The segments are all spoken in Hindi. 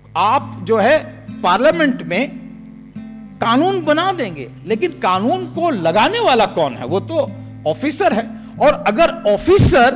आप जो है पार्लियामेंट में कानून बना देंगे, लेकिन कानून को लगाने वाला कौन है? वो तो ऑफिसर है। और अगर ऑफिसर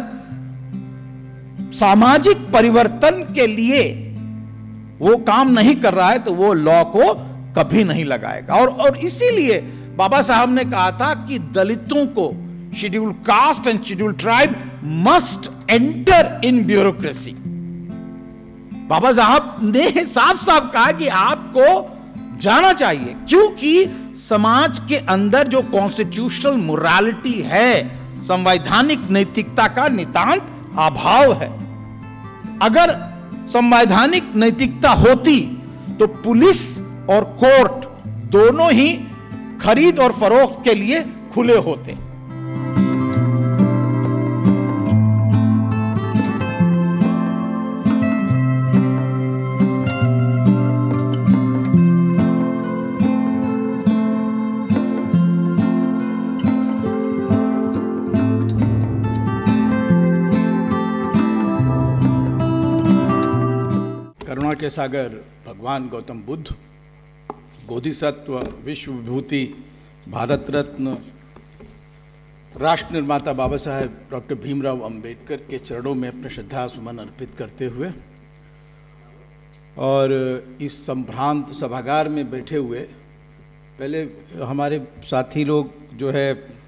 सामाजिक परिवर्तन के लिए वो काम नहीं कर रहा है तो वो लॉ को कभी नहीं लगाएगा। और इसीलिए बाबा साहब ने कहा था कि दलितों को, schedule caste and schedule tribe must enter in bureaucracy. Baba Saheb ने साफ साफ कहा कि आपको जाना चाहिए, क्योंकि समाज के अंदर जो कॉन्स्टिट्यूशनल मोरालिटी है, संवैधानिक नैतिकता का नितांत अभाव है। अगर संवैधानिक नैतिकता होती तो पुलिस और कोर्ट दोनों ही खरीद और फरोख्त के लिए खुले होते। करुणा के सागर भगवान गौतम बुद्ध, बोधिसत्व, विश्व विभूति, भारत रत्न, राष्ट्र निर्माता बाबा साहेब डॉक्टर भीमराव अंबेडकर के चरणों में अपने श्रद्धा सुमन अर्पित करते हुए और इस संभ्रांत सभागार में बैठे हुए, पहले हमारे साथी लोग जो है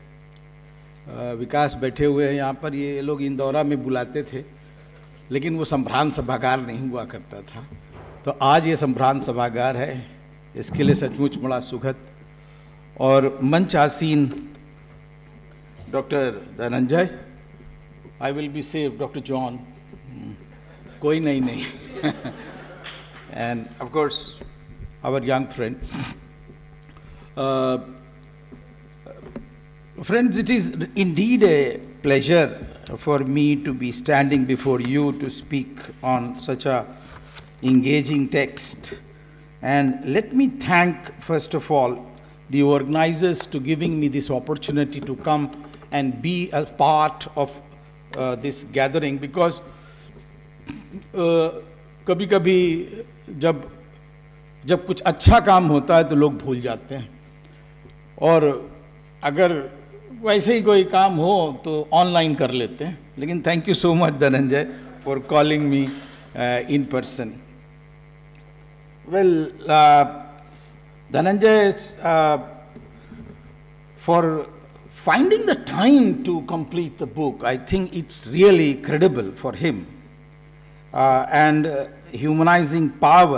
विकास बैठे हुए हैं यहाँ पर, ये लोग इंदौरा में बुलाते थे, लेकिन वो संभ्रांत सभागार नहीं हुआ करता था। तो आज ये संभ्रांत सभागार है, इसके लिए सचमुच बड़ा सुखद। और मंच आसीन doctor Dhananjay, I will be save doctor John, कोई नहीं and of course our young friend. Friends, it is indeed a pleasure for me to be standing before you to speak on such a engaging text. And let me thank, first of all, the organizers to giving me this opportunity to come and be a part of this gathering, because कभी-कभी जब कुछ अच्छा काम होता है तो लोग भूल जाते हैं, और अगर वैसे ही कोई काम हो तो ऑनलाइन कर लेते हैं। लेकिन thank you so much Dhananjay for calling me in person. Well Dhananjay, for finding the time to complete the book, I think it's really credible for him, and humanizing power,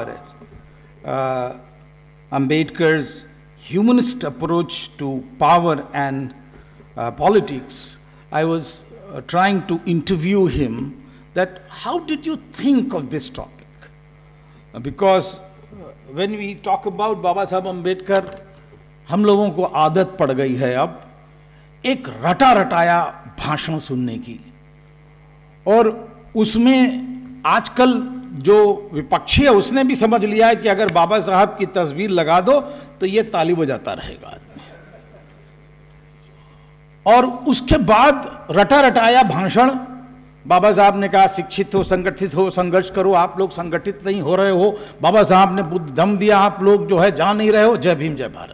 Ambedkar's humanist approach to power and politics. I was trying to interview him that how did you think of this topic? Because when we talk about Baba Saheb Ambedkar, हम लोगों को आदत पड़ गई है अब एक रटा रटाया भाषण सुनने की, और उसमें आजकल जो विपक्षी है उसने भी समझ लिया है कि अगर बाबा साहब की तस्वीर लगा दो तो ये ताली बजाता रहेगा आदमी, और उसके बाद रटा रटाया भाषण। बाबा साहब ने कहा शिक्षित हो, संगठित हो, संघर्ष करो, आप लोग संगठित नहीं हो रहे हो, बाबा साहब ने बुद्ध धम्म दिया, आप लोग जो है जा नहीं रहे हो, जय भीम जय भारत।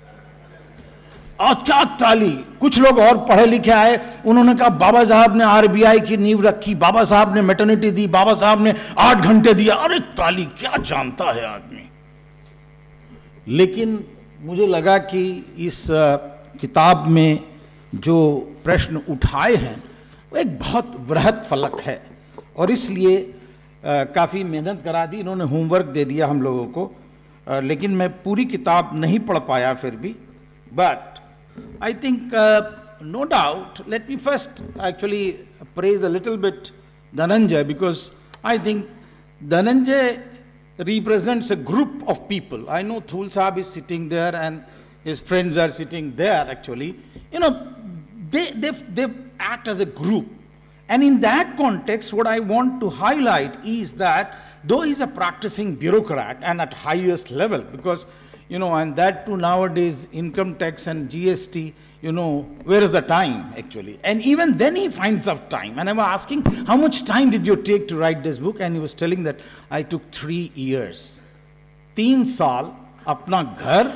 और क्या ताली। कुछ लोग और पढ़े लिखे आए, उन्होंने कहा बाबा साहब ने आरबीआई की नींव रखी, बाबा साहब ने मैटरनिटी दी, बाबा साहब ने 8 घंटे दिया। अरे ताली, क्या जानता है आदमी। लेकिन मुझे लगा कि इस किताब में जो प्रश्न उठाए हैं वो एक बहुत वृहद फलक है, और इसलिए काफ़ी मेहनत करा दी, इन्होंने होमवर्क दे दिया हम लोगों को। लेकिन मैं पूरी किताब नहीं पढ़ पाया फिर भी, but I think no doubt, let me first actually praise a little bit Dhananjay, because I think Dhananjay represents a group of people. I know Thul Sahab is sitting there and his friends are sitting there actually. You know, they act as a group. And in that context, what I want to highlight is that though he's a practicing bureaucrat and at highest level, because you know, and that too nowadays, income tax and GST, you know, where is the time actually? And even then he finds out time. And I was asking, how much time did you take to write this book? And he was telling that I took 3 years. 3 साल अपना घर,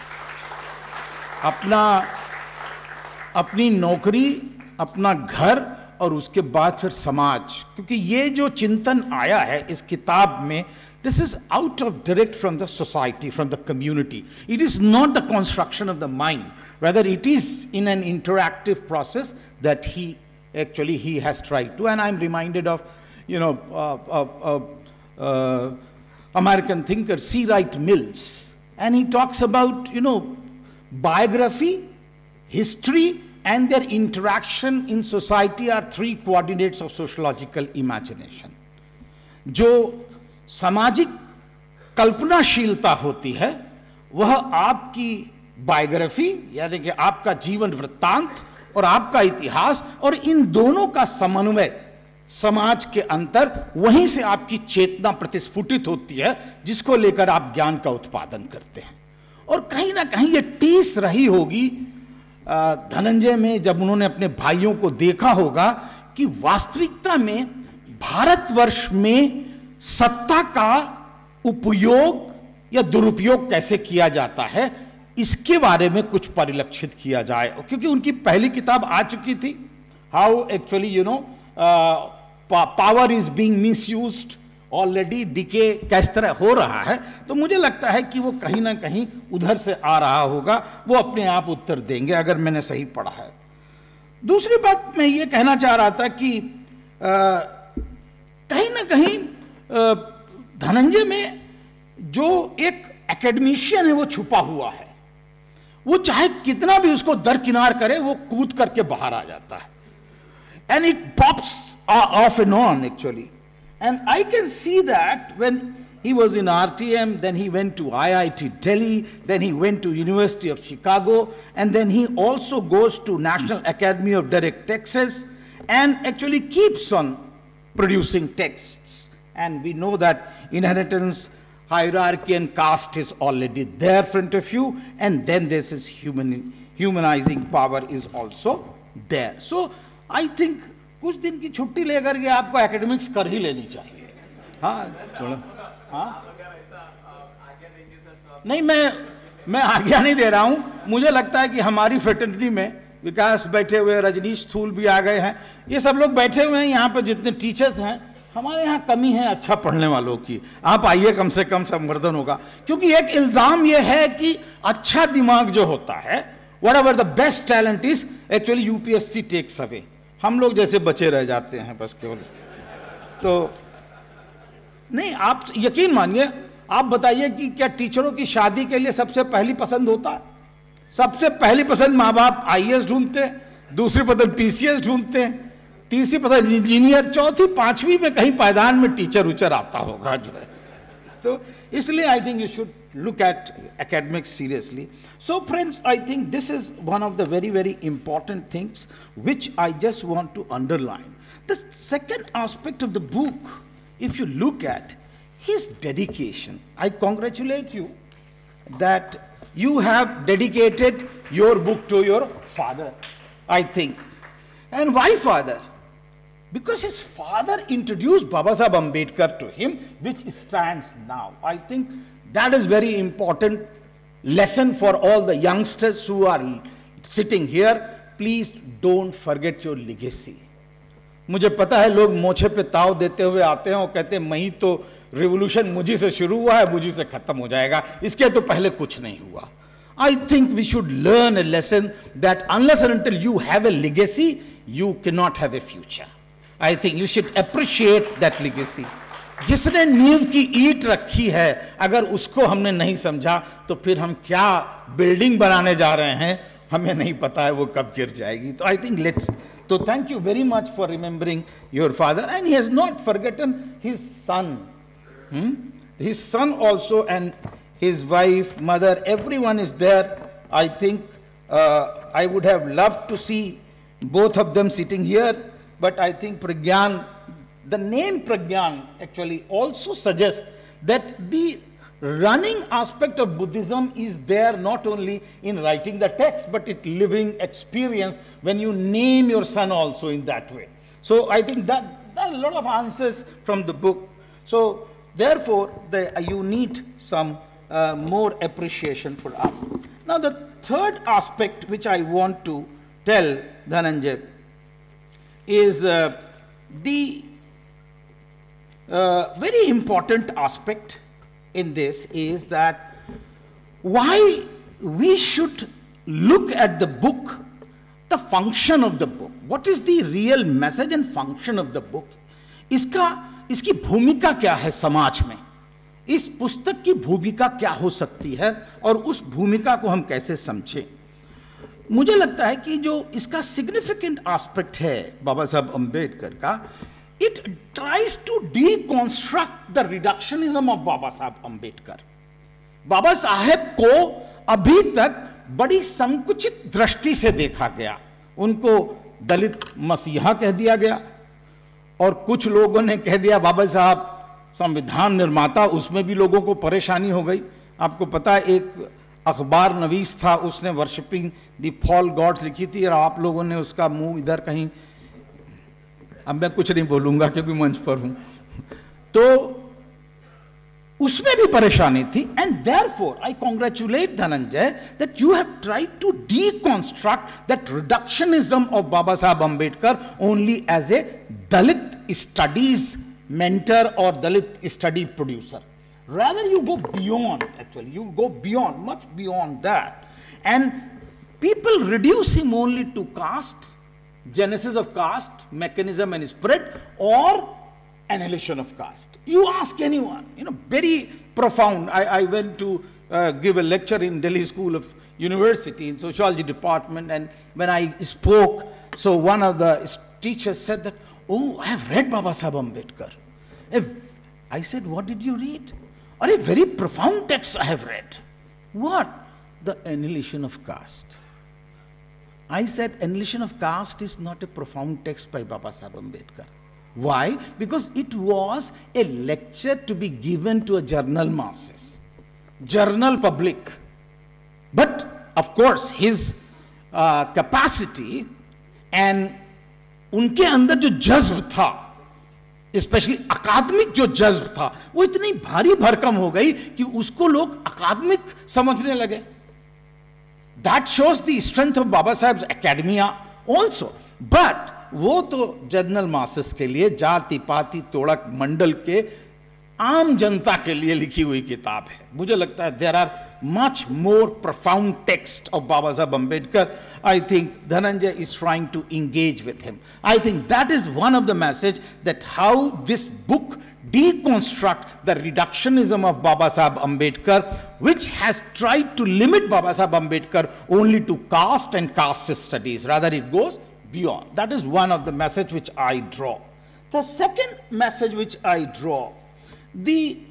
अपनी नौकरी, अपना घर और उसके बाद फिर समाज. क्योंकि ये जो चिंतन आया है इस किताब में, this is out of direct from the society, from the community. It is not the construction of the mind. Rather, it is in an interactive process that he has tried to. And I'm reminded of, you know, American thinker C. Wright Mills. And he talks about, you know, biography, history, and their interaction in society are 3 coordinates of sociological imagination. जो सामाजिक कल्पनाशीलता होती है वह आपकी बायोग्राफी यानी कि आपका जीवन वृत्तांत और आपका इतिहास और इन दोनों का समन्वय समाज के अंतर, वहीं से आपकी चेतना प्रतिस्फुटित होती है जिसको लेकर आप ज्ञान का उत्पादन करते हैं. और कहीं ना कहीं ये टीस रही होगी धनंजय में जब उन्होंने अपने भाइयों को देखा होगा कि वास्तविकता में भारतवर्ष में सत्ता का उपयोग या दुरुपयोग कैसे किया जाता है, इसके बारे में कुछ परिलक्षित किया जाए. क्योंकि उनकी पहली किताब आ चुकी थी, how actually you know power is being misused, already decay किस तरह हो रहा है. तो मुझे लगता है कि वो कहीं ना कहीं उधर से आ रहा होगा, वो अपने आप उत्तर देंगे अगर मैंने सही पढ़ा है. दूसरी बात मैं ये कहना चाह रहा था कि कहीं ना कहीं धनंजय में जो एक एकेडमिशियन है वो छुपा हुआ है. वो चाहे कितना भी उसको दरकिनार करे वो कूद करके बाहर आ जाता है. And it pops off and on actually. And I can see that when he was in RTM, then he went to IIT Delhi, then he went to University of Chicago, and then he also goes to National Academy of Direct Texts and actually keeps on producing texts. And we know that inheritance, hierarchy and caste is already there in front of you, and then this is humanizing power is also there. So I think कुछ दिन की छुट्टी लेकर के आपको एकेडमिक्स कर ही लेनी चाहिए. हाँ चलो, हाँ नहीं, मैं आज्ञा नहीं दे रहा हूँ. मुझे लगता है कि हमारी फ्रेटर्निटी में विकास बैठे हुए, रजनीश थूल भी आ गए हैं, ये सब लोग बैठे हुए हैं यहाँ पर, जितने टीचर्स हैं हमारे यहाँ कमी है अच्छा पढ़ने वालों की. आप आइए, कम से कम संवर्धन होगा. क्योंकि एक इल्जाम ये है कि अच्छा दिमाग जो होता है, whatever the best talent is, actually UPSC takes away. हम लोग जैसे बचे रह जाते हैं बस केवल. तो नहीं, आप यकीन मानिए, आप बताइए कि क्या टीचरों की शादी के लिए सबसे पहली पसंद होता है? सबसे पहली पसंद माँ बाप आईएएस ढूंढते हैं, दूसरी पसंद पीसीएस ढूंढते हैं, तीसरी पसंद इंजीनियर, चौथी पांचवी में कहीं पायदान में टीचर उचर आता होगा जो है. तो इसलिए I think you should look at academics seriously. So friends, I think this is one of the very, very important things which I just want to underline. The second aspect of the book, if you look at his dedication, I congratulate you that you have dedicated your book to your father, I think. And why father? Because his father introduced Babasaheb Ambedkar to him, which stands now. I think that is very important lesson for all the youngsters who are sitting here. Please don't forget your legacy. मुझे पता है लोग मोछे पे ताव देते हुए आते हैं और कहते हैं मई तो रिवोल्यूशन मुझी से शुरू हुआ है, मुझी से खत्म हो जाएगा, इसके तो पहले कुछ नहीं हुआ. I think we should learn a lesson that unless and until you have a legacy, you cannot have a future. I think you should appreciate that legacy. जिसने नींव की ईंट रखी है, अगर उसको हमने नहीं समझा तो फिर हम क्या बिल्डिंग बनाने जा रहे हैं, हमें नहीं पता है वो कब गिर जाएगी. तो आई थिंक लेट्स, तो thank you very much for remembering your father. And he has not forgotten his son. His son also and his wife, mother, everyone is there. I think I would have loved to see both of them sitting here, but I think Pragyan, the name Pragyan actually also suggests that the running aspect of Buddhism is there not only in writing the text, but it living experience when you name your son also in that way. So I think that there are a lot of answers from the book. So therefore, you need some more appreciation for art. Now the third aspect which I want to tell Dhananjay is the very important aspect in this is that why we should look at the book, the function of the book. What is the real message and function of the book? इसकी भूमिका क्या है समाज में? इस पुस्तक की भूमिका क्या हो सकती है और उस भूमिका को हम कैसे समझें? मुझे लगता है कि जो इसका सिग्निफिकेंट एस्पेक्ट है बाबा साहब अम्बेडकर का, it tries to deconstruct the reductionism of बाबा साहब अम्बेडकर. बाबा साहब को अभी तक बड़ी संकुचित दृष्टि से देखा गया. उनको दलित मसीहा कह दिया गया और कुछ लोगों ने कह दिया बाबा साहब संविधान निर्माता. उसमें भी लोगों को परेशानी हो गई. आपको पता है एक अखबार नवीस था, उसने वर्शिपिंग द फॉल गॉड्स लिखी थी और आप लोगों ने उसका मुंह इधर कहीं, अब मैं कुछ नहीं बोलूंगा क्योंकि मंच पर हूं, तो उसमें भी परेशानी थी. And therefore I congratulate Dhananjay that you have tried to deconstruct that reductionism of Baba Saheb Ambedkar only as a Dalit studies mentor or Dalit study producer. Rather you go beyond, actually you go beyond, much beyond that, and people reduce him only to caste, genesis of caste, mechanism and spread, or annihilation of caste. You ask anyone, very profound. I went to give a lecture in Delhi School of University in sociology department, and when I spoke, so one of the teachers said that, oh, I have read Baba Saheb Ambedkar. I said, what did you read? Or a very profound text I have read. What? The Annihilation of Caste. I said, Annihilation of Caste is not a profound text by Baba Saheb Ambedkar. Why? Because it was a lecture to be given to a general masses, general public. But, of course, his capacity and उनके अंदर जो जज्ब था, स्पेशली अकादमिक जो जज्ब था, वो इतनी भारी भरकम हो गई कि उसको लोग अकादमिक समझने लगे. That shows the strength of Baba Saheb academia also. But वो तो जनरल मासेस के लिए, जाति पाति तोड़क मंडल के आम जनता के लिए लिखी हुई किताब है. मुझे लगता है there are much more profound text of Baba Saheb Ambedkar. I think Dhananjay is trying to engage with him. I think that is one of the message, that how this book deconstruct the reductionism of Baba Saheb Ambedkar, which has tried to limit Baba Saheb Ambedkar only to caste and caste studies. Rather it goes beyond. That is one of the message which I draw. The second message which I draw, the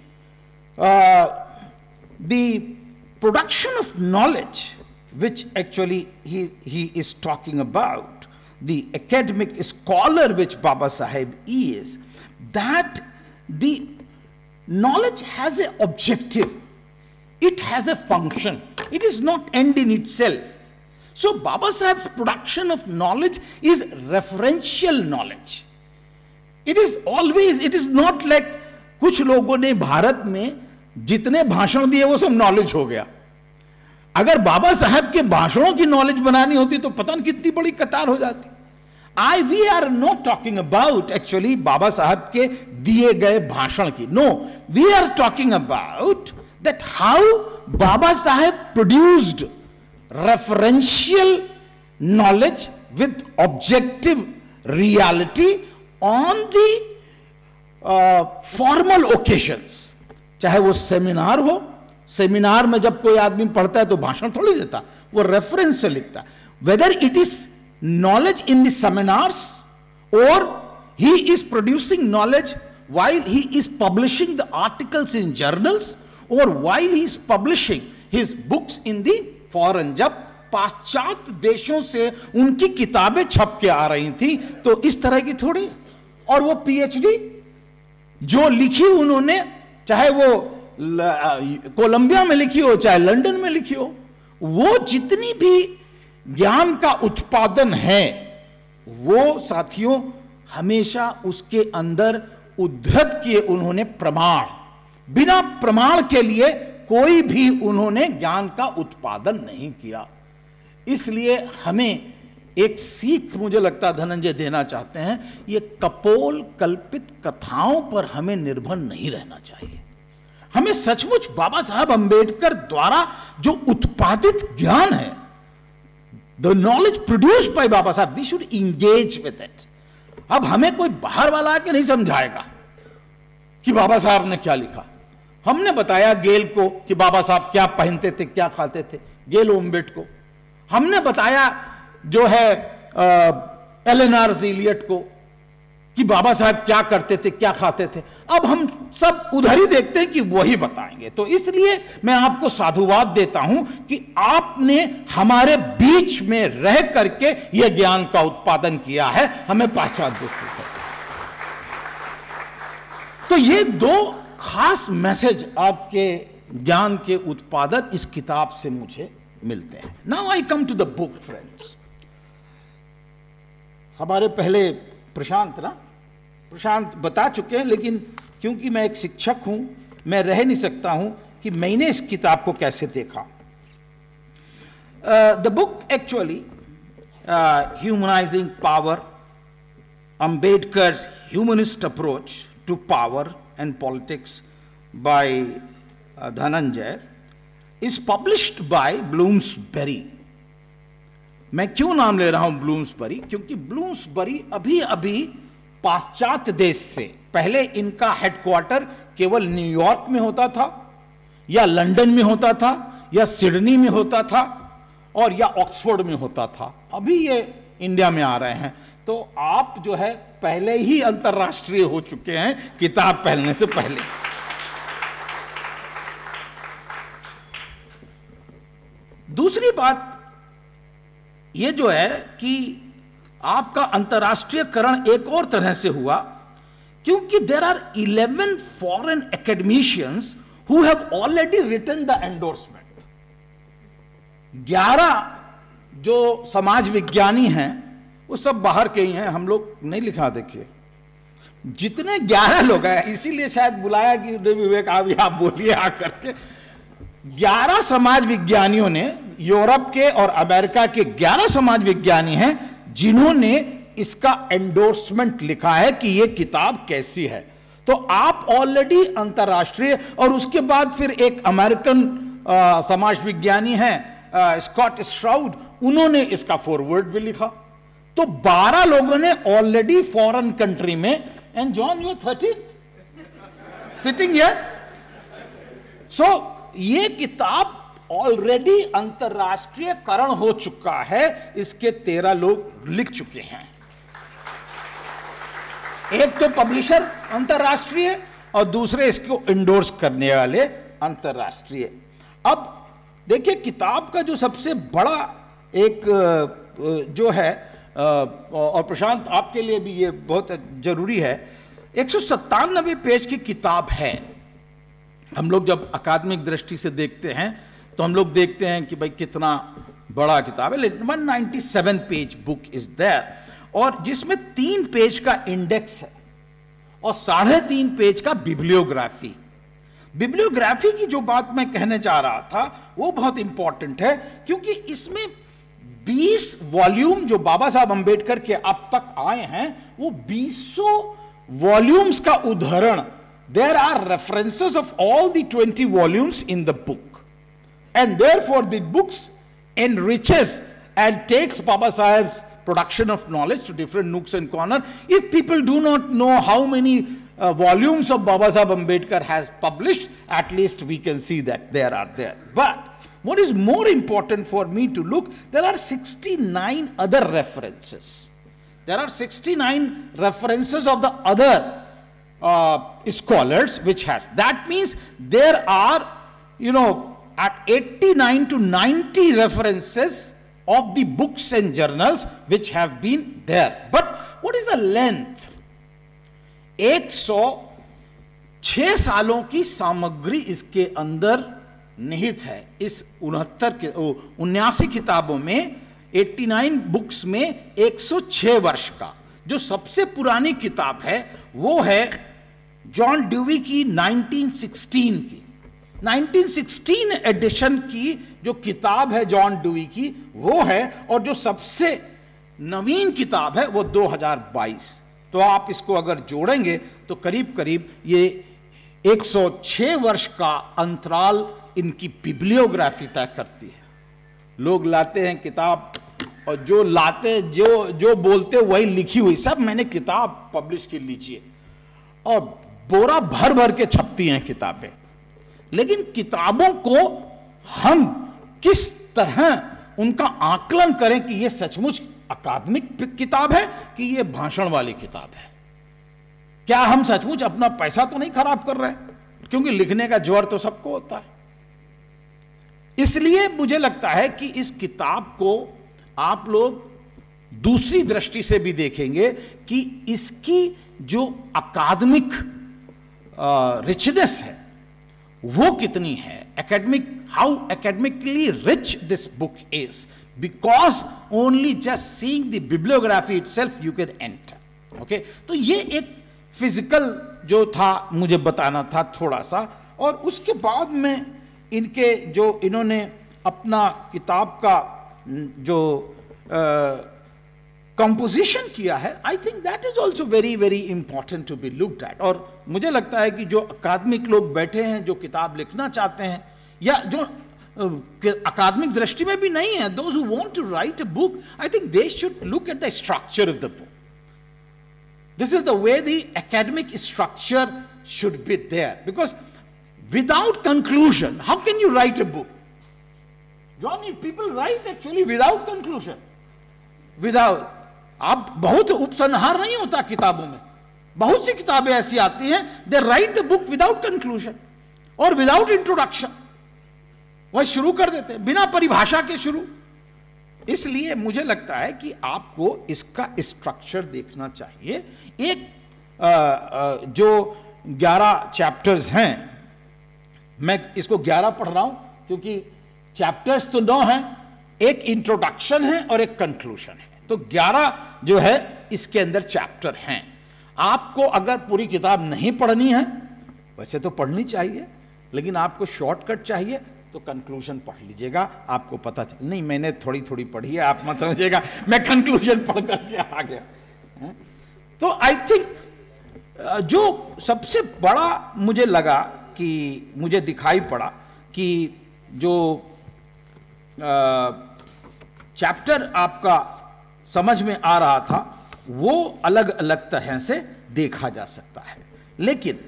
production of knowledge, which actually he is talking about, the academic scholar which Baba Saheb is, that the knowledge has an objective, it has a function, it is not end in itself. So Baba Saheb's production of knowledge is referential knowledge. It is always, it is not like कुछ लोगों ने भारत में जितने भाषण दिए वो सब नॉलेज हो गया. अगर बाबा साहब के भाषणों की नॉलेज बनानी होती तो पता नहीं कितनी बड़ी कतार हो जाती. We are not talking about actually Baba Saheb के दिए गए भाषण की. No, we are talking about that how Baba Saheb produced referential knowledge with objective reality on the formal occasions. चाहे वो सेमिनार हो, सेमिनार में जब कोई आदमी पढ़ता है तो भाषण थोड़ी देता, वो रेफरेंस से लिखता. Whether it is knowledge in the seminars or he is producing knowledge while he is publishing the articles in journals or while he is publishing his books in the foreign. जब पाश्चात्य देशों से उनकी किताबें छप के आ रही थी तो इस तरह की थोड़ी. और वो पीएचडी जो लिखी उन्होंने, चाहे वो कोलंबिया में लिखी हो चाहे लंदन में लिखी हो, वो जितनी भी ज्ञान का उत्पादन है वो साथियों हमेशा उसके अंदर उद्धृत किए उन्होंने प्रमाण, बिना प्रमाण के लिए कोई भी उन्होंने ज्ञान का उत्पादन नहीं किया। इसलिए हमें एक सीख मुझे लगता धनंजय देना चाहते हैं, ये कपोल कल्पित कथाओं पर हमें निर्भर नहीं रहना चाहिए। हमें सचमुच बाबा साहब अंबेडकर द्वारा जो उत्पादित ज्ञान है, the knowledge produced by Baba Saheb, we should engage with it. अब हमें कोई बाहर वाला आके नहीं समझाएगा कि बाबा साहब ने क्या लिखा। हमने बताया गेल को कि बाबा साहब क्या पहनते थे, क्या खाते थे, गेल ओम्बेट को। हमने बताया जो है एलेनोर इलियट को कि बाबा साहब क्या करते थे, क्या खाते थे। अब हम सब उधर ही देखते हैं कि वही बताएंगे। तो इसलिए मैं आपको साधुवाद देता हूं कि आपने हमारे बीच में रह करके यह ज्ञान का उत्पादन किया है, हमें पहचान देते हैं। तो ये दो खास मैसेज आपके ज्ञान के उत्पादन इस किताब से मुझे मिलते हैं। Now I come to the book friends. हमारे पहले प्रशांत बता चुके हैं, लेकिन क्योंकि मैं एक शिक्षक हूं, मैं रह नहीं सकता हूं कि मैंने इस किताब को कैसे देखा। The book actually humanising power, Ambedkar's humanist approach to power and politics by Dhananjay is published by Bloomsbury. मैं क्यों नाम ले रहा हूं ब्लूम्सबेरी? क्योंकि ब्लूम्सबेरी अभी अभी पाश्चात्य देश से, पहले इनका हेडक्वार्टर केवल न्यूयॉर्क में होता था या लंदन में होता था या सिडनी में होता था और या ऑक्सफोर्ड में होता था। अभी ये इंडिया में आ रहे हैं। तो आप जो है पहले ही अंतर्राष्ट्रीय हो चुके हैं किताब पहनने से पहले। दूसरी बात यह जो है कि आपका अंतर्राष्ट्रीयकरण एक और तरह से हुआ, क्योंकि there are 11 foreign academicians who have already written the endorsement. 11 जो समाज विज्ञानी हैं वो सब बाहर के ही हैं, हम लोग नहीं लिखा। देखिए जितने 11 लोग हैं, इसीलिए शायद बुलाया कि विवेक आप बोलिए आकर के। 11 समाज विज्ञानियों ने, यूरोप के और अमेरिका के 11 समाज विज्ञानी हैं जिन्होंने इसका एंडोर्समेंट लिखा है कि यह किताब कैसी है। तो आप ऑलरेडी अंतर्राष्ट्रीय, और उसके बाद फिर एक अमेरिकन समाज विज्ञानी हैं स्कॉट स्ट्राउड, उन्होंने इसका फॉरवर्ड भी लिखा। तो 12 लोगों ने ऑलरेडी फॉरेन कंट्री में, and John you 13th sitting here. So ये किताब ऑलरेडी अंतर्राष्ट्रीयकरण हो चुका है, इसके 13 लोग लिख चुके हैं। एक तो पब्लिशर अंतर्राष्ट्रीय और दूसरे इसको इंडोर्स करने वाले अंतर्राष्ट्रीय। अब देखिए किताब का जो सबसे बड़ा एक जो है, और प्रशांत आपके लिए भी ये बहुत जरूरी है, 197 पेज की किताब है। हम लोग जब अकादमिक दृष्टि से देखते हैं तो हम लोग देखते हैं कि भाई कितना बड़ा किताब है। 197 पेज बुक इज देयर, और जिसमें 3 पेज का इंडेक्स है और 3.5 पेज का बिब्लियोग्राफी। बिब्लियोग्राफी की जो बात मैं कहने जा रहा था वो बहुत इंपॉर्टेंट है, क्योंकि इसमें 20 वॉल्यूम जो बाबा साहब अंबेडकर के अब तक आए हैं, वो 200 वॉल्यूम्स का उदाहरण। There are references of all the 20 volumes in the book, and therefore the books enriches and takes Baba Saheb's production of knowledge to different nooks and corners. If people do not know how many volumes of Baba Saheb Ambedkar has published, at least we can see that there are there. But what is more important for me to look, there are 69 other references. There are 69 references of the other scholars which has. That means there are, at 89 to 90 references of the books and journals which have been there. But what is the length? 100 6 सालों की सामग्री इसके अंदर निहित है। इस 79 किताबों में, 89 बुक्स में 106 वर्ष का जो सबसे पुरानी किताब है वो है जॉन ड्यूवी की 1916 की 1916 एडिशन की जो किताब है जॉन ड्यूवी की वो है, और जो सबसे नवीन किताब है वो 2022। तो आप इसको अगर जोड़ेंगे तो करीब करीब ये 106 वर्ष का अंतराल इनकी बिब्लियोग्राफी तय करती है। लोग लाते हैं किताब और जो लाते जो बोलते वही लिखी हुई, सब मैंने किताब पब्लिश की लीजिए, और बोरा भर भर के छपती हैं किताबें। लेकिन किताबों को हम किस तरह उनका आकलन करें कि ये सचमुच अकादमिक किताब है कि ये भाषण वाली किताब है। क्या हम सचमुच अपना पैसा तो नहीं खराब कर रहे हैं? क्योंकि लिखने का जोर तो सबको होता है। इसलिए मुझे लगता है कि इस किताब को आप लोग दूसरी दृष्टि से भी देखेंगे कि इसकी जो अकादमिक रिचनेस है वो कितनी है, academic, how academically rich this book is, because only just seeing the bibliography itself you can enter. Okay, तो ये एक फिजिकल जो था मुझे बताना था थोड़ा सा। और उसके बाद में इनके जो इन्होंने अपना किताब का जो कंपोजिशन किया है, I think that is also very very important to be looked at. और मुझे लगता है कि जो अकादमिक लोग बैठे हैं जो किताब लिखना चाहते हैं, या जो अकादमिक दृष्टि में भी नहीं है, those who want to write a book, I think they should look at the structure of the book. This is the way the academic structure should be there, because without conclusion, how can you write a book? John, people write actually without conclusion. Without, आप बहुत उपसंहार नहीं होता किताबों में। बहुत सी किताबें ऐसी आती हैं, they write the book without conclusion और without introduction, वह शुरू कर देते हैं बिना परिभाषा के शुरू। इसलिए मुझे लगता है कि आपको इसका स्ट्रक्चर देखना चाहिए। एक जो 11 चैप्टर्स हैं, मैं इसको 11 पढ़ रहा हूं क्योंकि चैप्टर्स तो 9 हैं, एक इंट्रोडक्शन है और एक कंक्लूजन है, तो 11 जो है इसके अंदर चैप्टर हैं। आपको अगर पूरी किताब नहीं पढ़नी है, वैसे तो पढ़नी चाहिए, लेकिन आपको शॉर्टकट चाहिए तो कंक्लूजन पढ़ लीजिएगा, आपको पता चल। नहीं, मैंने थोड़ी थोड़ी पढ़ी है, आप मत समझिएगा मैं कंक्लूजन पढ़ करके आ गया। तो आई थिंक जो सबसे बड़ा मुझे लगा कि मुझे दिखाई पड़ा कि जो चैप्टर आपका समझ में आ रहा था वो अलग अलग तरह से देखा जा सकता है। लेकिन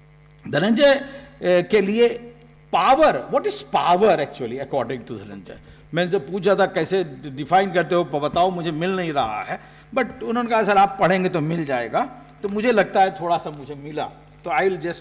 धनंजय के लिए power, what is power actually according to Dhananjay, मैंने जब पूछा था कैसे डिफाइन करते हो बताओ, मुझे मिल नहीं रहा है, बट उन्होंने कहा सर आप पढ़ेंगे तो मिल जाएगा। तो मुझे लगता है थोड़ा सा मुझे मिला, तो आई विल जस्ट,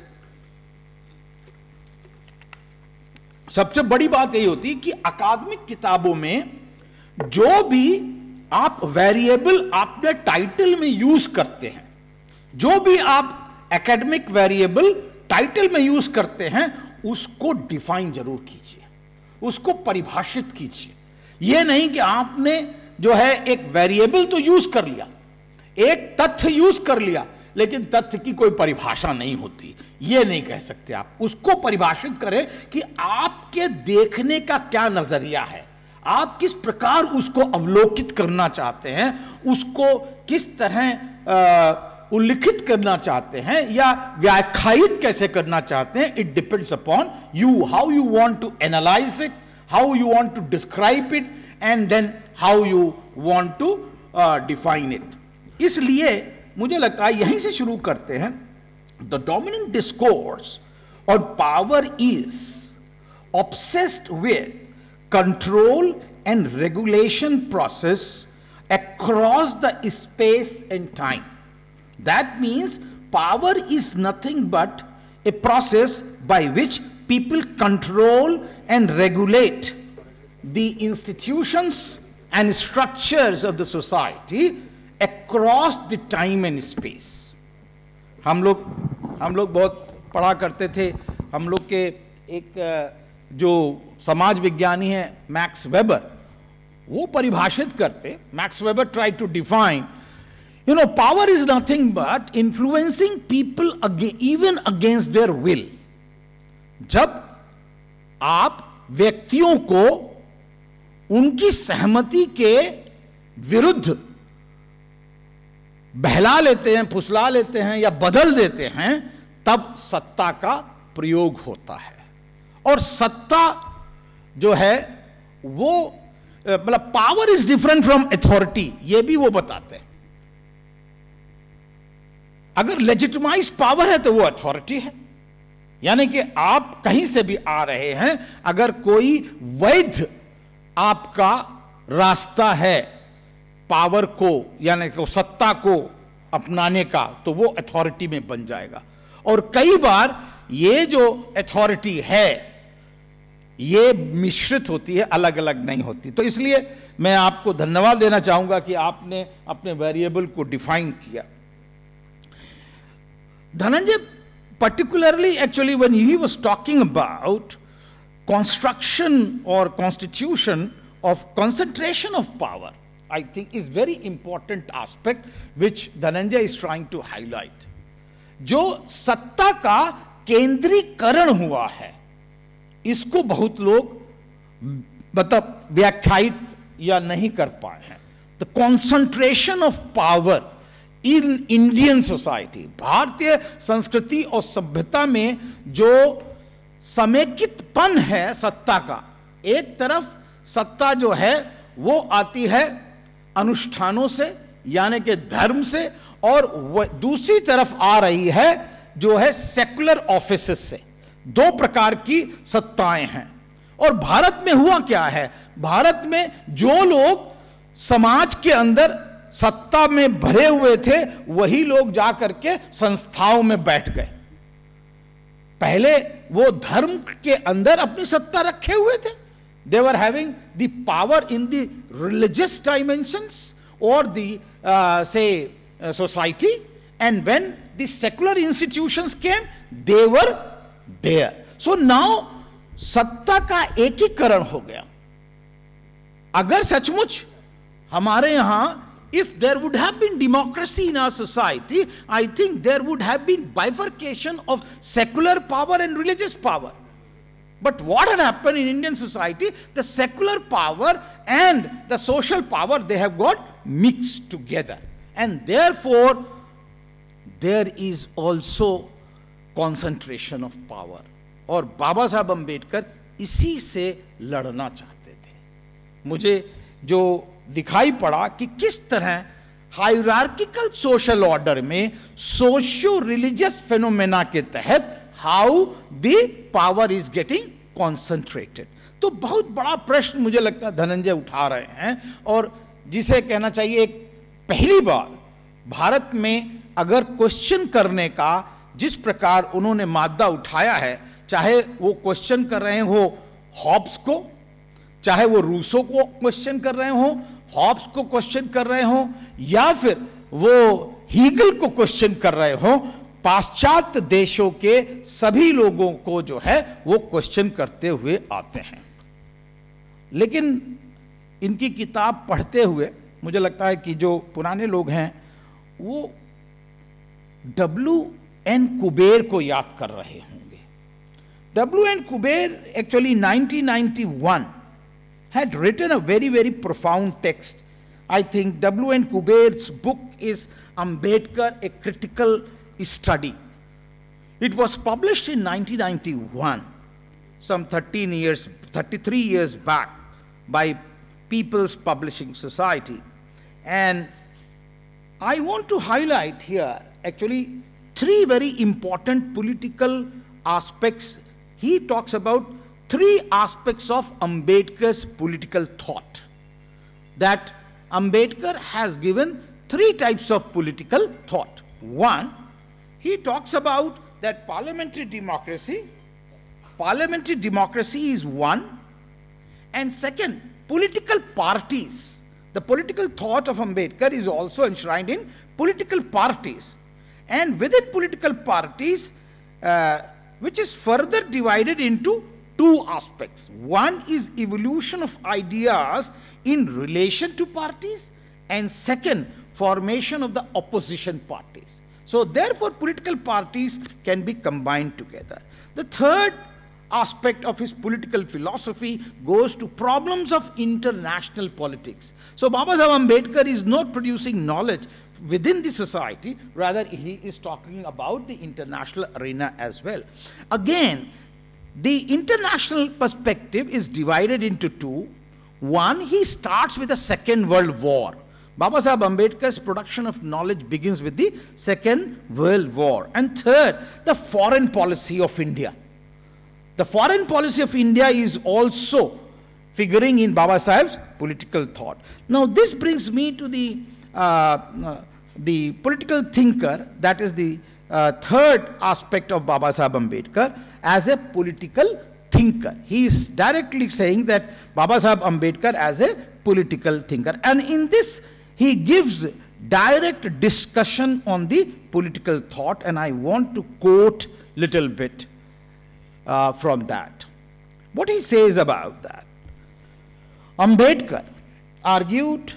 सबसे बड़ी बात यही होती है कि अकादमिक किताबों में जो भी आप वेरिएबल आपने टाइटल में यूज करते हैं, जो भी आप एकेडमिक वेरिएबल टाइटल में यूज करते हैं, उसको डिफाइन जरूर कीजिए, उसको परिभाषित कीजिए। यह नहीं कि आपने जो है एक वेरिएबल तो यूज कर लिया, एक तथ्य यूज कर लिया, लेकिन तथ्य की कोई परिभाषा नहीं होती, यह नहीं कह सकते आप। उसको परिभाषित करें कि आपके देखने का क्या नजरिया है, आप किस प्रकार उसको अवलोकित करना चाहते हैं, उसको किस तरह उल्लिखित करना चाहते हैं या व्याख्यायित कैसे करना चाहते हैं। It depends upon you, how you want to analyse it, how you want to describe it, and then how you want to define it. इसलिए मुझे लगता है यहीं से शुरू करते हैं। The dominant discourse on power is obsessed with control and regulation process across the space and time. That means power is nothing but a process by which people control and regulate the institutions and structures of the society across the time and space. हम लोग बहुत पढ़ा करते थे हम लोग के एक जो समाज विज्ञानी है मैक्स वेबर, वो परिभाषित करते, Max Weber try to define, you know, power is nothing but influencing people even against their will. जब आप व्यक्तियों को उनकी सहमति के विरुद्ध बहला लेते हैं, फुसला लेते हैं या बदल देते हैं, तब सत्ता का प्रयोग होता है। और सत्ता जो है वो मतलब power is different from authority, ये भी वो बताते हैं। अगर लेजिटिमाइज पावर है तो वो अथॉरिटी है, यानी कि आप कहीं से भी आ रहे हैं, अगर कोई वैध आपका रास्ता है पावर को यानी कि सत्ता को अपनाने का, तो वो अथॉरिटी में बन जाएगा। और कई बार ये जो अथॉरिटी है ये मिश्रित होती है, अलग अलग नहीं होती। तो इसलिए मैं आपको धन्यवाद देना चाहूंगा कि आपने अपने वेरिएबल को डिफाइन किया। Dhananjay particularly actually when he was talking about construction or constitution of concentration of power, I think is very important aspect which Dhananjay is trying to highlight. जो सत्ता का केंद्रीकरण हुआ है, इसको बहुत लोग मतलब व्याख्यायित या नहीं कर पाए हैं। The concentration of power in Indian society, भारतीय संस्कृति और सभ्यता में जो समेकितपन है सत्ता का, एक तरफ सत्ता जो है वो आती है अनुष्ठानों से यानी कि धर्म से, और दूसरी तरफ आ रही है जो है सेकुलर ऑफिसेस से। दो प्रकार की सत्ताएं हैं। और भारत में हुआ क्या है, भारत में जो लोग समाज के अंदर सत्ता में भरे हुए थे वही लोग जाकर के संस्थाओं में बैठ गए। पहले वो धर्म के अंदर अपनी सत्ता रखे हुए थे, they were having the power in the religious dimensions और द से society, and when the secular institutions came they were there. So now सत्ता का एकीकरण हो गया। अगर सचमुच हमारे यहां if there would have been democracy in our society, I think there would have been bifurcation of secular power and religious power. But what had happened in Indian society, the secular power and the social power, they have got mixed together, and therefore there is also concentration of power. और बाबा साहब अंबेडकर इसी से लड़ना चाहते थे। मुझे जो दिखाई पड़ा कि किस तरह हायरार्किकल सोशल ऑर्डर में सोशियो रिलीजियस फेनोमेना के तहत how the power is getting concentrated. तो बहुत बड़ा प्रश्न मुझे लगता है धनंजय उठा रहे हैं, और जिसे कहना चाहिए एक पहली बार भारत में अगर क्वेश्चन करने का जिस प्रकार उन्होंने मादा उठाया है, चाहे वो क्वेश्चन कर रहे हो हॉब्स को, चाहे वो रूसो को क्वेश्चन कर रहे हो, हॉब्स को क्वेश्चन कर रहे हो, या फिर वो हीगल को क्वेश्चन कर रहे हो, पाश्चात्य देशों के सभी लोगों को जो है वो क्वेश्चन करते हुए आते हैं। लेकिन इनकी किताब पढ़ते हुए मुझे लगता है कि जो पुराने लोग हैं वो W.N. कुबेर को याद कर रहे होंगे। W.N. Kuber actually 1991 had written a very, very profound text. I think W.N. Kuber's book is Ambedkar, a critical study. It was published in 1991, some 33 years back, by People's Publishing Society. And I want to highlight here actually three very important political aspects. He talks about three aspects of Ambedkar's political thought. That Ambedkar has given three types of political thought. One, he talks about that parliamentary democracy is one, and second, political parties. The political thought of Ambedkar is also enshrined in political parties, and within political parties which is further divided into two aspects. One is evolution of ideas in relation to parties, and second, formation of the opposition parties. So therefore political parties can be combined together. The third aspect of his political philosophy goes to problems of international politics. So Babasaheb Ambedkar is not producing knowledge within the society, rather he is talking about the international arena as well. Again, the international perspective is divided into two. One, he starts with the Second World War. Babasaheb Ambedkar's production of knowledge begins with the Second World War. And third, the foreign policy of India. The foreign policy of India is also figuring in Babasaheb's political thought. Now this brings me to the political thinker, that is the third aspect of Babasaheb Ambedkar as a political thinker. He is directly saying that Babasaheb Ambedkar as a political thinker. And in this he gives direct discussion on the political thought, and I want to quote little bit from that. What he says about that. Ambedkar argued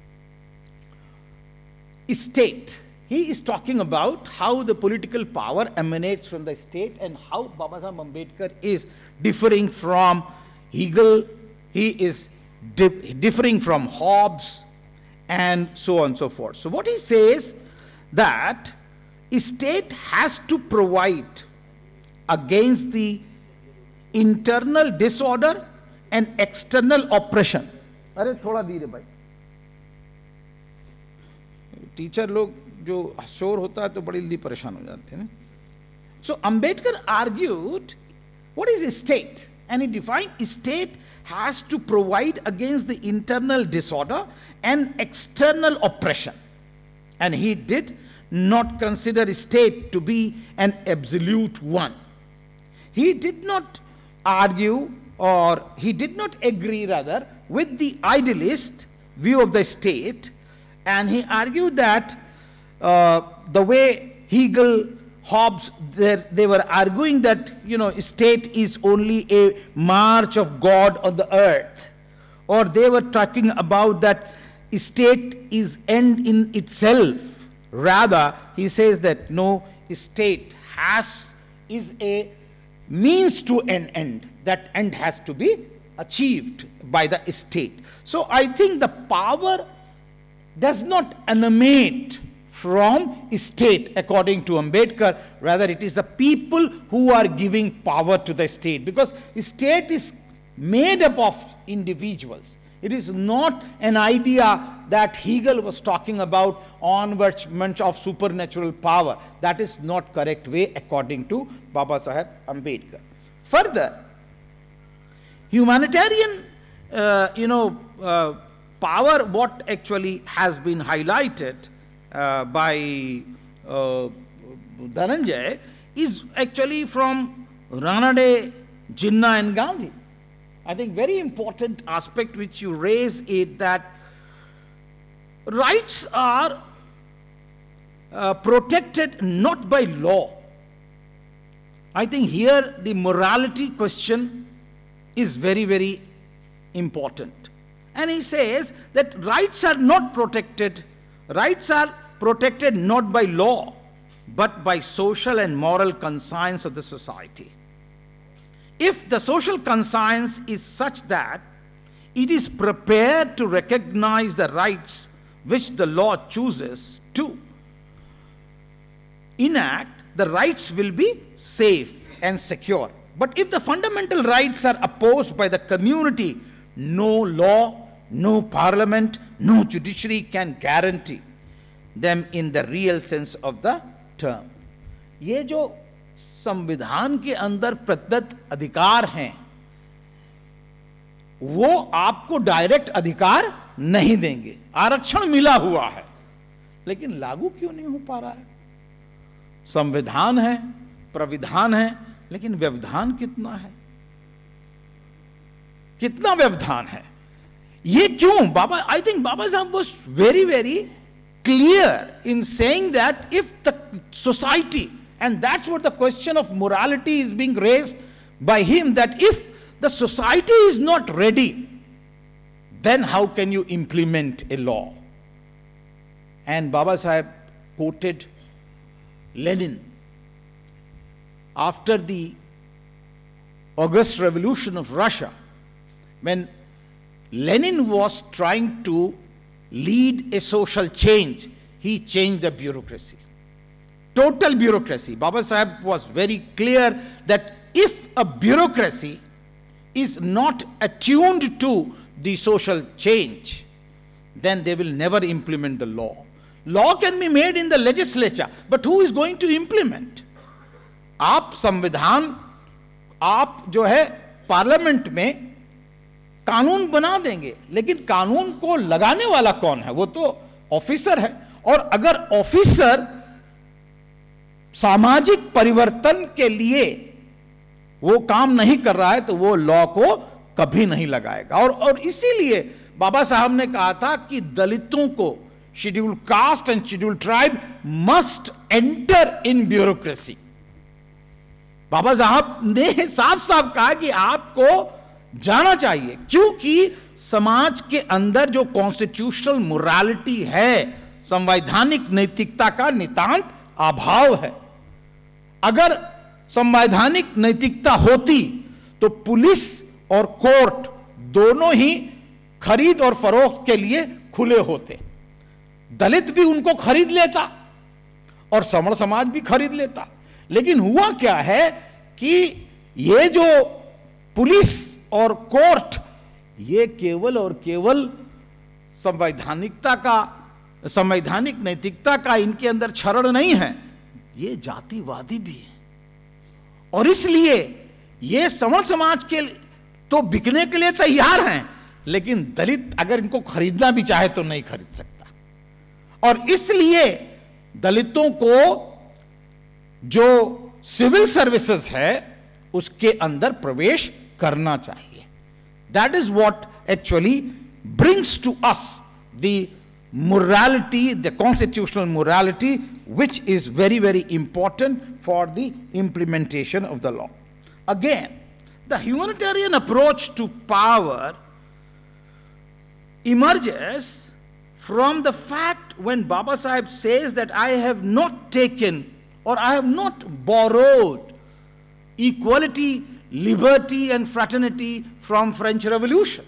state. He is talking about how the political power emanates from the state and how Babasaheb Ambedkar is differing from Hegel, he is differing from Hobbes, and so on and so forth. So what he says, that state has to provide against the internal disorder and external oppression. अरे थोड़ा धीरे भाई, टीचर लोग जो शोर होता है तो बड़ी जल्दी परेशान हो जाते हैं. So Ambedkar argued what is state, and he defined state has to provide against the internal disorder and external oppression, and he did not consider state to be an absolute one. He did not argue, or he did not agree rather, with the idealist view of the state, and he argued that the way Hegel, Hobbes, they were arguing that, you know, state is only a march of God on the earth, or they were talking about that state is end in itself. Rather, he says that no, state is a means to an end. That end has to be achieved by the state. So I think the power does not emanate from state according to Ambedkar, rather it is the people who are giving power to the state, because state is made up of individuals. It is not an idea that Hegel was talking about, enrichment of supernatural power. That is not correct way according to Babasaheb Ambedkar. Further, humanitarian power, what actually has been highlighted by Dhananjay, is actually from Ranade, Jinnah and Gandhi. I think very important aspect which you raise is that rights are protected not by law. I think here the morality question is very, very important. And he says that rights are not protected. Rights are protected not by law, but by social and moral conscience of the society. If the social conscience is such that it is prepared to recognize the rights which the law chooses to enact, the rights will be safe and secure. But if the fundamental rights are opposed by the community, no law, no parliament, no judiciary can guarantee them in the real sense of the term. ये जो संविधान के अंदर प्रदत्त अधिकार हैं, वो आपको डायरेक्ट अधिकार नहीं देंगे. आरक्षण मिला हुआ है, लेकिन लागू क्यों नहीं हो पा रहा है? संविधान है, प्रविधान है, लेकिन व्यवधान कितना है? कितना व्यवधान है? ये क्यों? I think Baba Sahib was very, very clear in saying that if the society And that's what the question of morality is being raised by him, that if the society is not ready, then how can you implement a law? And Baba Saheb quoted Lenin. After the August Revolution of Russia, when Lenin was trying to lead a social change, he changed the bureaucracy. Total bureaucracy. Baba Saheb was very clear that if a bureaucracy is not attuned to the social change, then they will never implement the law. Law can be made in the legislature, but who is going to implement? आप संविधान, आप जो है पार्लियामेंट में कानून बना देंगे, लेकिन कानून को लगाने वाला कौन है? वो तो ऑफिसर है। और अगर ऑफिसर सामाजिक परिवर्तन के लिए वो काम नहीं कर रहा है तो वो लॉ को कभी नहीं लगाएगा। और इसीलिए बाबा साहब ने कहा था कि दलितों को, scheduled caste and scheduled tribe must enter in bureaucracy. Baba Saheb ने साफ साफ कहा कि आपको जाना चाहिए, क्योंकि समाज के अंदर जो कॉन्स्टिट्यूशनल मोरालिटी है, संवैधानिक नैतिकता का नितांत अभाव है। अगर संवैधानिक नैतिकता होती तो पुलिस और कोर्ट दोनों ही खरीद और फरोख्त के लिए खुले होते। दलित भी उनको खरीद लेता और समण समाज भी खरीद लेता। लेकिन हुआ क्या है कि ये जो पुलिस और कोर्ट, ये केवल और केवल संवैधानिकता का, संवैधानिक नैतिकता का इनके अंदर क्षरण नहीं है, ये जातिवादी भी है। और इसलिए ये समण समाज के तो बिकने के लिए तैयार हैं, लेकिन दलित अगर इनको खरीदना भी चाहे तो नहीं खरीद सकता। और इसलिए दलितों को जो सिविल सर्विसेज है उसके अंदर प्रवेश करना चाहिए। That is what actually brings to us the morality, the constitutional morality, which is very, very important for the implementation of the law. Again, the humanitarian approach to power emerges from the fact when Baba Sahib says that I have not taken or I have not borrowed equality, liberty and fraternity from French Revolution.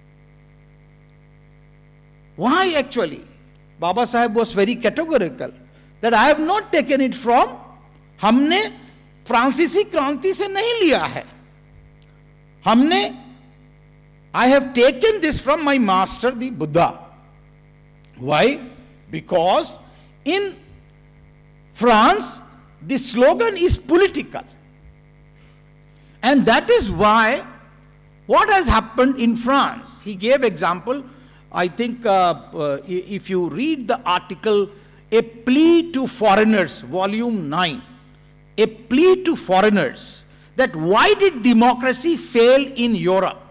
Why actually? Baba Sahib was very categorical that I have not taken it from, हमने फ्रांसीसी क्रांति से नहीं लिया है, हमने I have taken this from my master the Buddha. Why? Because in France the slogan is political, and that is why what has happened in France, he gave example. I think if you read the article, A Plea to Foreigners, volume 9, A Plea to Foreigners, that why did democracy fail in Europe?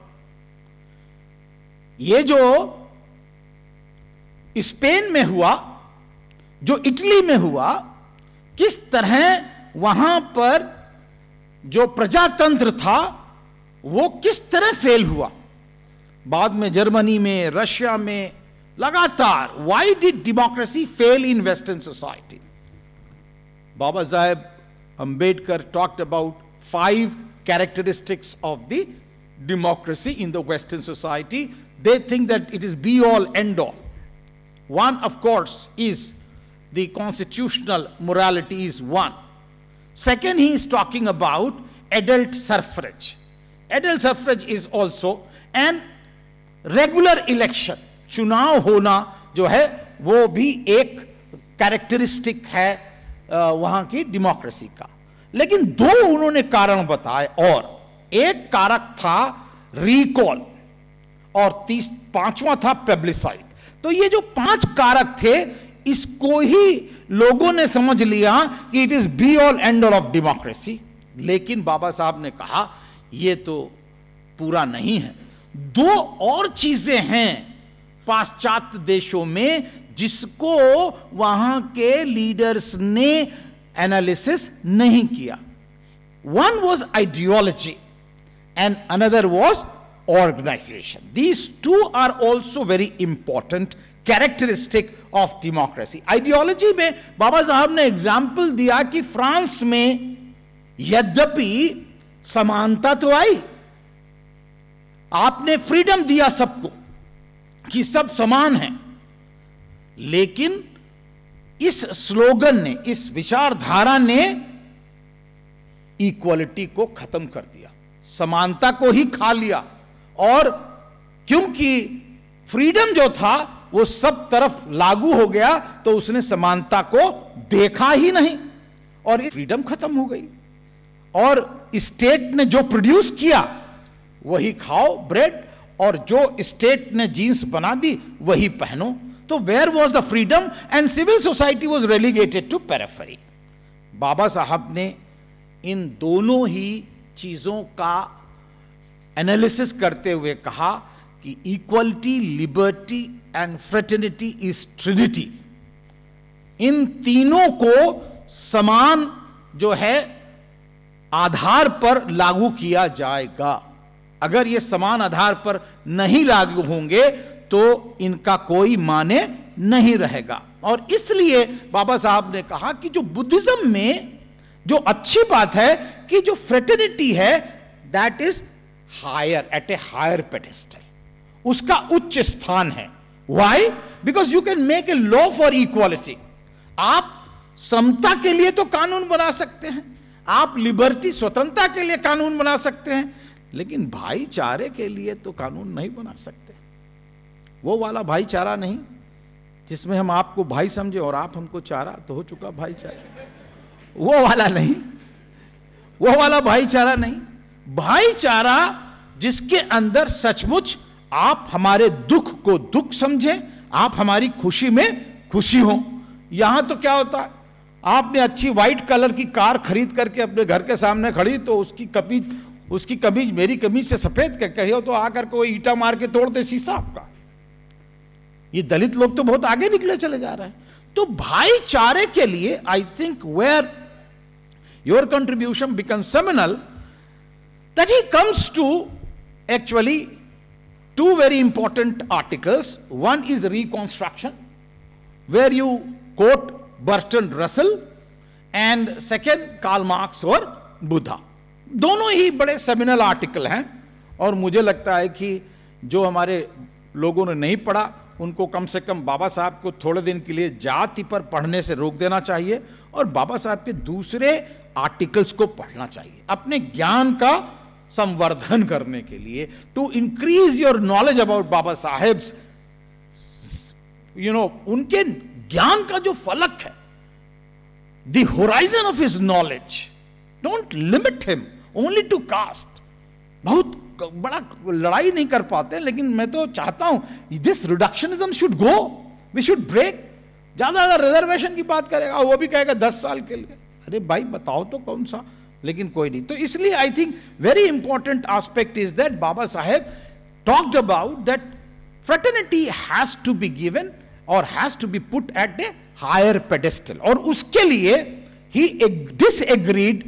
ये जो स्पेन में हुआ, जो इटली में हुआ, किस तरह वहां पर जो प्रजातंत्र था वो किस तरह फेल हुआ, बाद में जर्मनी में, रशिया में, लगातार why did democracy fail in Western society? Baba Sahib Ambedkar talked about 5 characteristics of the democracy in the Western society. They think that it is be all end all. One, of course, is the constitutional morality is one. Second, he is talking about adult suffrage. Adult suffrage is also an regular election, चुनाव होना जो है वो भी एक कैरेक्टरिस्टिक है वहां की डेमोक्रेसी का। लेकिन 2 उन्होंने कारण बताए, और एक कारक था रिकॉल और 5वां था पब्लिसाइड। तो ये जो 5 कारक थे, इसको ही लोगों ने समझ लिया कि it is be all and all of democracy. लेकिन बाबा साहब ने कहा ये तो पूरा नहीं है। 2 और चीजें हैं पाश्चात्य देशों में जिसको वहां के लीडर्स ने एनालिसिस नहीं किया. One was ideology and another was organization. These two are also very important characteristic of democracy. Ideology में बाबा साहब ने एग्जाम्पल दिया कि फ्रांस में यद्यपि समानता तो आई, आपने फ्रीडम दिया सबको कि सब समान हैं, लेकिन इस स्लोगन ने, इस विचारधारा ने इक्वलिटी को खत्म कर दिया, समानता को ही खा लिया. और क्योंकि फ्रीडम जो था वो सब तरफ लागू हो गया, तो उसने समानता को देखा ही नहीं और फ्रीडम खत्म हो गई. और स्टेट ने जो प्रोड्यूस किया वही खाओ ब्रेड, और जो स्टेट ने जीन्स बना दी वही पहनो. तो where was the freedom, and civil society was relegated to periphery. Baba Saheb ने इन दोनों ही चीजों का एनालिसिस करते हुए कहा कि equality, liberty and fraternity is trinity. इन तीनों को समान जो है आधार पर लागू किया जाएगा. अगर ये समान आधार पर नहीं लागू होंगे तो इनका कोई माने नहीं रहेगा. और इसलिए बाबा साहब ने कहा कि जो बुद्धिज्म में जो अच्छी बात है कि जो फ्रेटर्निटी है that is higher, at a higher pedestal, उसका उच्च स्थान है. Why? Because you can make a law for equality. आप समता के लिए तो कानून बना सकते हैं, आप लिबर्टी, स्वतंत्रता के लिए कानून बना सकते हैं, लेकिन भाईचारे के लिए तो कानून नहीं बना सकते. वो वाला भाईचारा नहीं जिसमें हम आपको भाई समझे और आप हमको चारा, तो हो चुका भाईचारा. वो वाला नहीं, वो वाला भाईचारा नहीं. भाईचारा जिसके अंदर सचमुच आप हमारे दुख को दुख समझें, आप हमारी खुशी में खुशी हो. यहां तो क्या होता है, आपने अच्छी व्हाइट कलर की कार खरीद करके अपने घर के सामने खड़ी, तो उसकी कमीज मेरी कमीज से सफेद कही हो तो आकर के वो ईंटा मार के तोड़ दे शीशा आपका. ये दलित लोग तो बहुत आगे निकले चले जा रहे हैं. तो भाईचारे के लिए I think where your contribution become seminal, that he comes to actually two very important articles. One is reconstruction, where you quote Bertrand Russell, and second Karl Marx और बुद्धा. दोनों ही बड़े सेमिनल आर्टिकल हैं, और मुझे लगता है कि जो हमारे लोगों ने नहीं पढ़ा उनको कम से कम बाबा साहब को थोड़े दिन के लिए जाति पर पढ़ने से रोक देना चाहिए, और बाबा साहब के दूसरे आर्टिकल्स को पढ़ना चाहिए अपने ज्ञान का संवर्धन करने के लिए, to increase your knowledge about Baba Saheb. उनके ज्ञान का जो फलक है, the horizon of his knowledge, don't limit him only to caste. बहुत बड़ा लड़ाई नहीं कर पाते, लेकिन मैं तो चाहता हूं this reductionism should go, we should break. ज्यादा रिजर्वेशन की बात करेगा, वो भी कहेगा 10 साल के लिए. अरे भाई बताओ तो कौन सा, लेकिन कोई नहीं. तो इसलिए I think very important aspect is that Baba Saheb talked about that fraternity has to be given और has to be put at a higher pedestal. और उसके लिए ही disagreed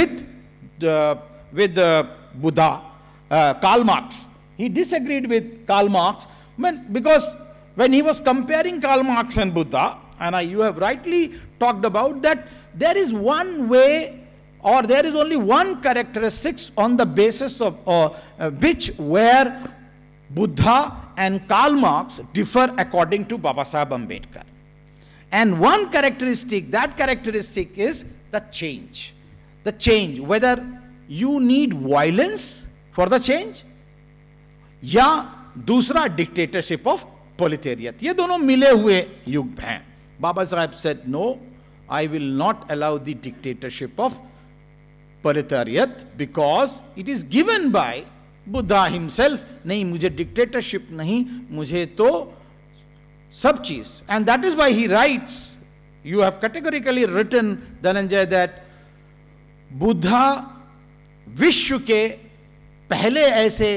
with Buddha, Karl Marx. He disagreed with Karl Marx because when he was comparing Karl Marx and Buddha, and you have rightly talked about that, there is one way, or there is only one characteristics on the basis of which where Buddha and Karl Marx differ according to Baba Saheb Ambedkar. And one characteristic, that characteristic is the change. The change, whether you need violence for the change या दूसरा डिक्टेटरशिप ऑफ प्रोलेटेरियत. ये दोनों मिले हुए युग हैं. Baba Saheb said no, I will not allow the dictatorship of proletariat because it is given by Buddha himself. नहीं, मुझे डिक्टेटरशिप नहीं, मुझे तो सब चीज. And that is why he writes, you have categorically written Dhananjay that Buddha विश्व के पहले ऐसे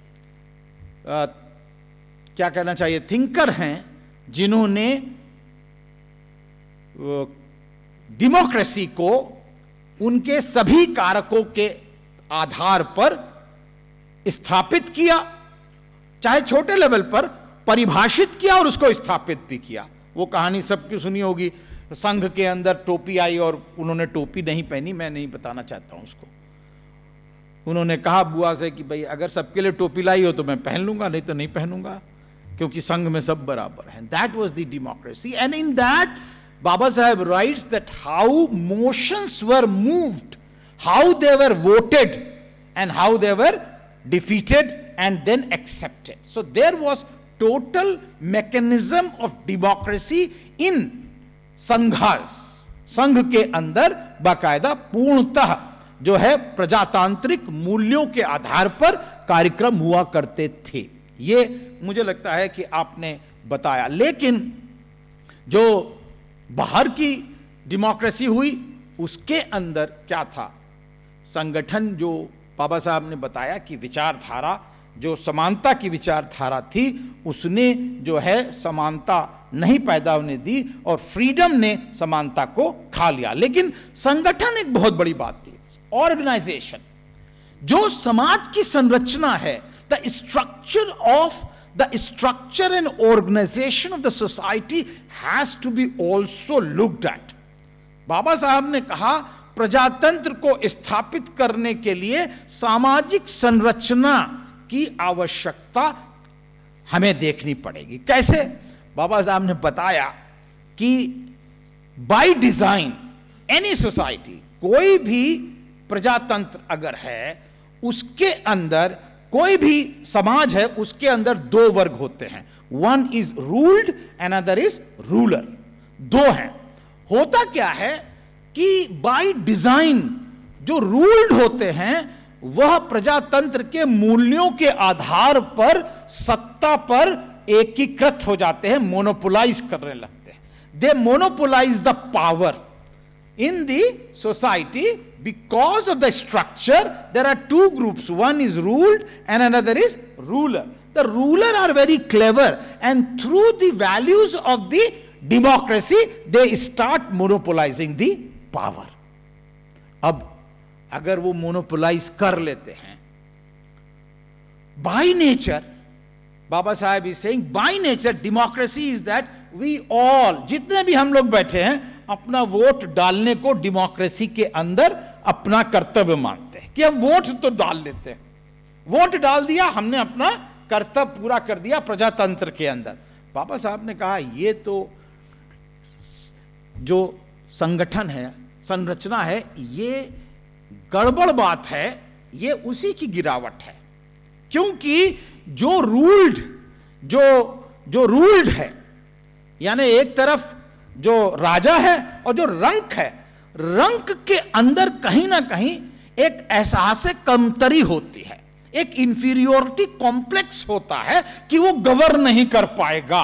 क्या कहना चाहिए थिंकर हैं जिन्होंने डेमोक्रेसी को उनके सभी कारकों के आधार पर स्थापित किया, चाहे छोटे लेवल पर परिभाषित किया और उसको स्थापित भी किया। वो कहानी सबकी सुनी होगी, संघ के अंदर टोपी आई और उन्होंने टोपी नहीं पहनी, मैं नहीं बताना चाहता हूं उसको। उन्होंने कहा बुआ से कि भाई अगर सबके लिए टोपी लाई हो तो मैं पहन लूंगा, नहीं तो नहीं पहनूंगा, क्योंकि संघ में सब बराबर हैं। That was the democracy, and in that Baba Saheb writes that how motions were moved, how they were voted, and how they were defeated and then accepted. So there was total mechanism of democracy in sanghas. संघ के अंदर बाकायदा पूर्णतः जो है प्रजातांत्रिक मूल्यों के आधार पर कार्यक्रम हुआ करते थे। ये मुझे लगता है कि आपने बताया। लेकिन जो बाहर की डेमोक्रेसी हुई उसके अंदर क्या था? संगठन जो बाबा साहब ने बताया कि विचारधारा जो समानता की विचारधारा थी उसने जो है समानता नहीं पैदा होने दी और फ्रीडम ने समानता को खा लिया। लेकिन संगठन एक बहुत बड़ी बात थी। ऑर्गेनाइजेशन, जो समाज की संरचना है, the structure and organization of the society has to be also looked at. Baba Saheb ने कहा प्रजातंत्र को स्थापित करने के लिए सामाजिक संरचना की आवश्यकता हमें देखनी पड़ेगी। कैसे? बाबा साहब ने बताया कि बाय डिजाइन एनी सोसाइटी, कोई भी प्रजातंत्र अगर है उसके अंदर, कोई भी समाज है उसके अंदर दो वर्ग होते हैं, one is ruled and other is ruler. दो हैं। होता क्या है कि बाय डिजाइन जो रूल्ड होते हैं वह प्रजातंत्र के मूल्यों के आधार पर सत्ता पर एकीकृत हो जाते हैं, मोनोपोलाइज करने लगते हैं। They monopolise the power in the society because of the structure. There are two groups, one is ruled and another is ruler. The ruler are very clever and through the values of the democracy they start monopolizing the power. अब अगर वो monopolize कर लेते हैं, by nature, बाबा साहब is saying by nature democracy is that we all, जितने भी हम लोग बैठे हैं, अपना वोट डालने को डेमोक्रेसी के अंदर अपना कर्तव्य मानते हैं कि हम वोट तो डाल लेते हैं। वोट डाल दिया, हमने अपना कर्तव्य पूरा कर दिया प्रजातंत्र के अंदर। बाबा साहब ने कहा ये तो जो संगठन है, संरचना है, ये गड़बड़ बात है, ये उसी की गिरावट है। क्योंकि जो रूल्ड है, यानी एक तरफ जो राजा है और जो रंक है, रंक के अंदर कहीं ना कहीं एक एहसास कमतरी होती है, एक इंफीरियोरिटी कॉम्प्लेक्स होता है कि वो गवर्न नहीं कर पाएगा।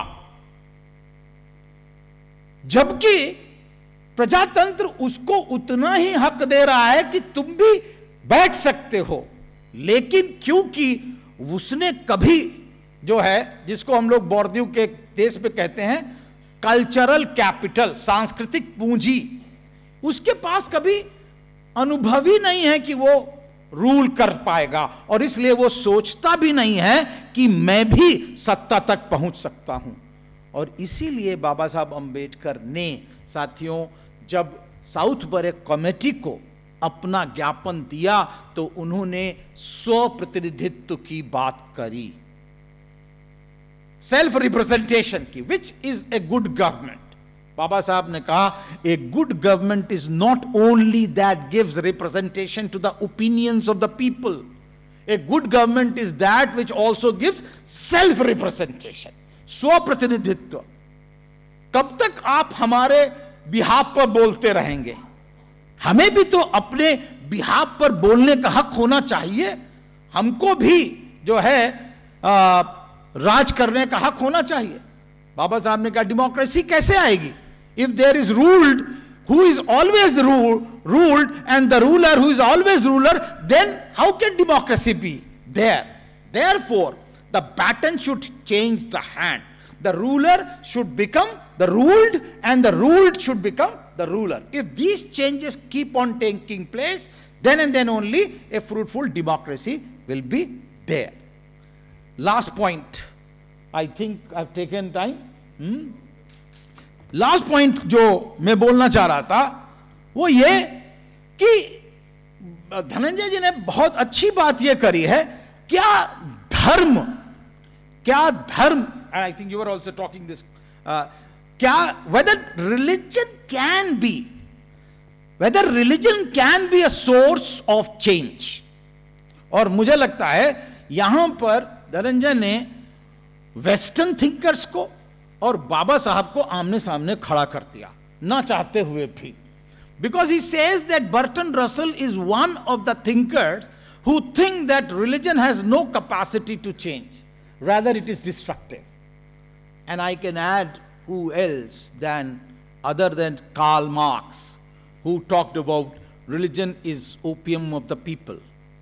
जबकि प्रजातंत्र उसको उतना ही हक दे रहा है कि तुम भी बैठ सकते हो, लेकिन क्योंकि उसने कभी जो है, जिसको हम लोग बोर्डियों के देश में कहते हैं कल्चरल कैपिटल, सांस्कृतिक पूंजी, उसके पास कभी अनुभव ही नहीं है कि वो रूल कर पाएगा और इसलिए वो सोचता भी नहीं है कि मैं भी सत्ता तक पहुंच सकता हूं। और इसीलिए बाबा साहब अंबेडकर ने, साथियों, जब साउथ बरेक कमेटी को अपना ज्ञापन दिया तो उन्होंने स्वप्रतिनिधित्व की बात करी, सेल्फ रिप्रेजेंटेशन की, which is a good government. Baba Saheb ने कहा a good government is not only that gives representation to the opinions of the people, a good government is that which also gives self representation, स्वप्रतिनिधित्व। कब तक आप हमारे बिहाफ पर बोलते रहेंगे? हमें भी तो अपने बिहाफ पर बोलने का हक होना चाहिए। हमको भी जो है राज करने का हक होना चाहिए। बाबा साहब ने कहा डेमोक्रेसी कैसे आएगी? If there is ruled who is always ruled and the ruler who is always ruler, then how can democracy be there? Therefore the baton should change the hand, the ruler should become the ruled, and the ruled should become the ruler. If these changes keep on taking place, then and then only a fruitful democracy will be there. Last point. I think I've taken time. Last point जो मैं बोलना चाह रहा था वो ये कि धनंजय जी ने बहुत अच्छी बात ये करी है, क्या धर्म, I think you are also talking this, क्या whether religion can be a source of change. और मुझे लगता है यहां पर धनंजय ने वेस्टर्न थिंकर्स को और बाबा साहब को आमने सामने खड़ा कर दिया, ना चाहते हुए भी. Because he says that Bertrand Russell is one of the thinkers who think that religion has no capacity to change, rather it is destructive. And I can add who else other than Karl Marx, who talked about religion is opium of the people.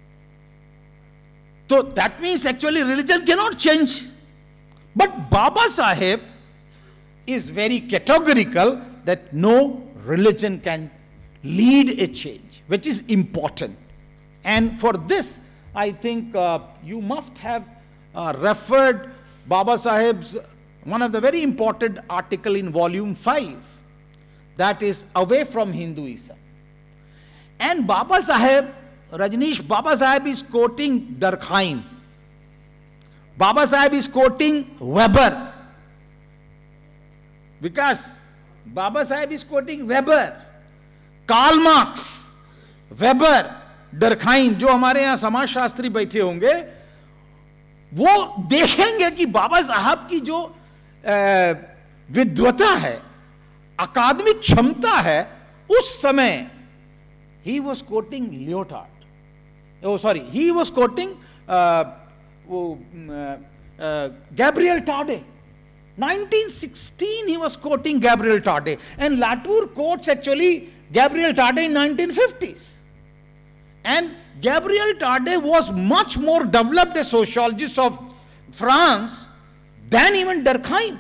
So that means actually religion cannot change. But Baba Sahib is very categorical that no religion can lead a change, which is important. And for this, I think you must have referred Baba Sahib's one of the very important article in volume 5, that is Away from Hinduism. And Baba Sahib, Rajneesh, Baba Sahib is quoting Durkheim. Baba Sahib is quoting Weber. Because Baba Sahib is quoting Weber, Karl Marx, Weber, Durkheim. जो हमारे यहाँ समाजशास्त्री बैठे होंगे वो देखेंगे कि बाबा साहब की जो विद्वता है, अकादमिक क्षमता है, उस समय he was quoting Lyotard. Oh, sorry, he was quoting Gabriel Tarde. 1916 he was quoting Gabriel Tarde, and Latour quotes actually Gabriel Tarde in 1950s. And Gabriel Tarde was much more developed a sociologist of France than even Durkheim.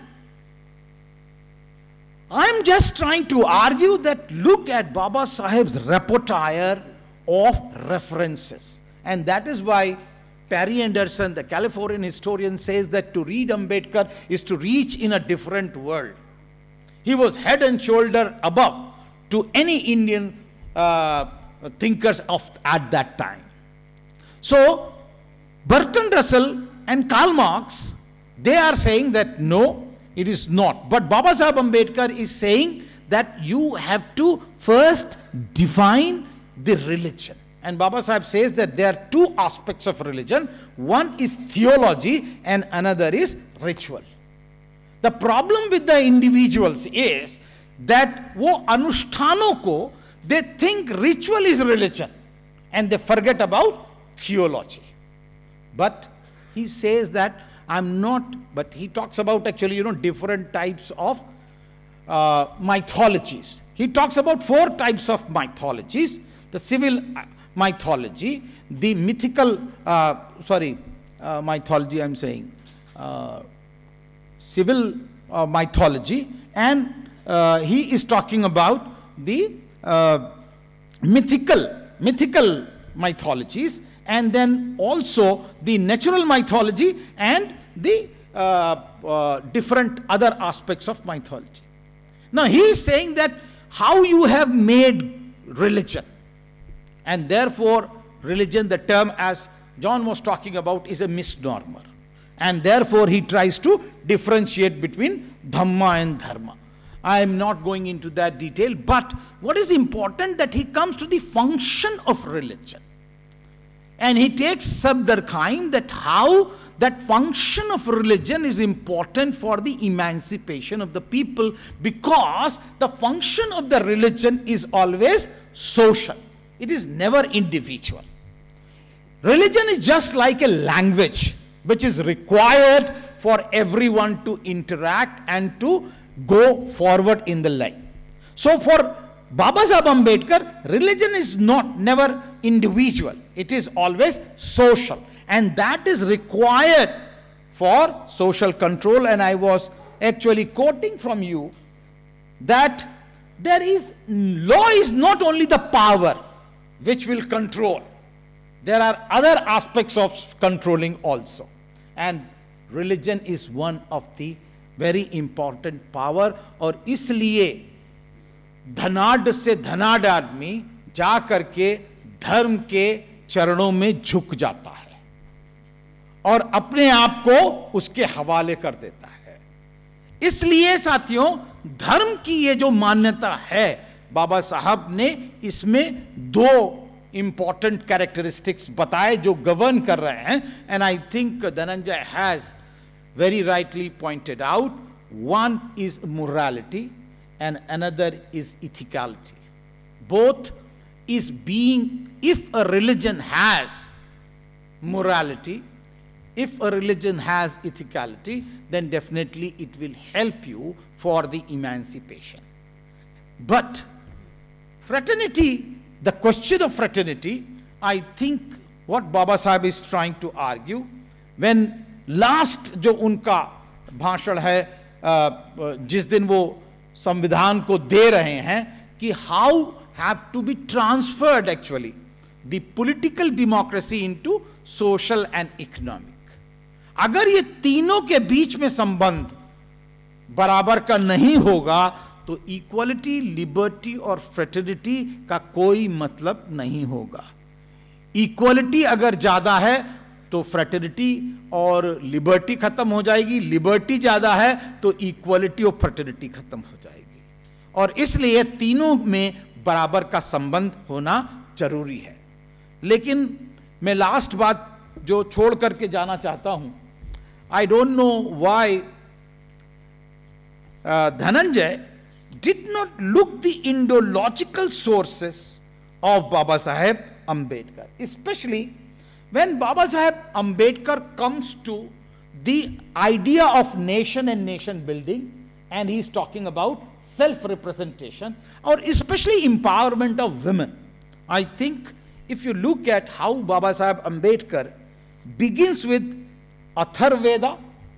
I'm just trying to argue that look at Baba Sahib's repertoire of references. And that is why Perry Anderson, the Californian historian, says that to read Ambedkar is to reach in a different world. He was head and shoulder above to any Indian thinkers at that time. So, Bertrand Russell and Karl Marx, they are saying that no, it is not. But Baba Sahib Ambedkar is saying that you have to first define the religion. And Baba Sahib says that there are two aspects of religion. One is theology and another is ritual. The problem with the individuals is that wo anushthanon ko, they think ritual is religion and they forget about theology. But he says that I'm not, but he talks about actually, different types of mythologies. He talks about 4 types of mythologies: the civil mythology, the mythical, mythology I'm saying, civil mythology, and he is talking about the mythical mythologies, and then also the natural mythology and the different other aspects of mythology. Now he is saying that how you have made religion, and therefore religion, the term as John was talking about, is a misnomer, and therefore he tries to differentiate between Dhamma and Dharma. I am not going into that detail, but what is important that he comes to the function of religion. And he takes sub Durkheim that how that function of religion is important for the emancipation of the people, because the function of the religion is always social. It is never individual. Religion is just like a language which is required for everyone to interact and to go forward in the life. So for Baba Sahib Ambedkar, religion is never individual. It is always social. And that is required for social control. And I was actually quoting from you that law is not only the power which will control, there are other aspects of controlling also, and religion is one of the very important power. और इसलिए धनाढ़ से धनाढ़ आदमी जा करके धर्म के चरणों में झुक जाता है और अपने आप को उसके हवाले कर देता है। इसलिए साथियों, धर्म की ये जो मान्यता है, बाबा साहब ने इसमें दो इंपॉर्टेंट कैरेक्टरिस्टिक्स बताए जो गवर्न कर रहे हैं, and I think Dhananjay has very rightly pointed out. One is morality and another is ethicality. Both is being, if a religion has morality, if a religion has ethicality, then definitely it will help you for the emancipation. But fraternity, the question of fraternity, I think what Baba Sahib is trying to argue, when last जो उनका भाषण है, जिस दिन वो संविधान को दे रहे हैं, कि how have to be transferred actually the political democracy into social and economic. अगर ये तीनों के बीच में संबंध बराबर का नहीं होगा तो इक्वालिटी, लिबर्टी और फ्रेटर्निटी का कोई मतलब नहीं होगा। इक्वालिटी अगर ज्यादा है तो फ्रेटर्निटी और लिबर्टी खत्म हो जाएगी, लिबर्टी ज्यादा है तो इक्वालिटी और फ्रेटर्निटी खत्म हो जाएगी, और इसलिए तीनों में बराबर का संबंध होना जरूरी है। लेकिन मैं लास्ट बात जो छोड़ करके जाना चाहता हूं, I don't know why Dhananjay did not look the Indological sources of Baba Saheb Ambedkar, specially when Baba Saheb Ambedkar comes to the idea of nation and nation building, and he is talking about self representation or especially empowerment of women. I think if you look at how Baba Saheb Ambedkar begins with Atharvaveda,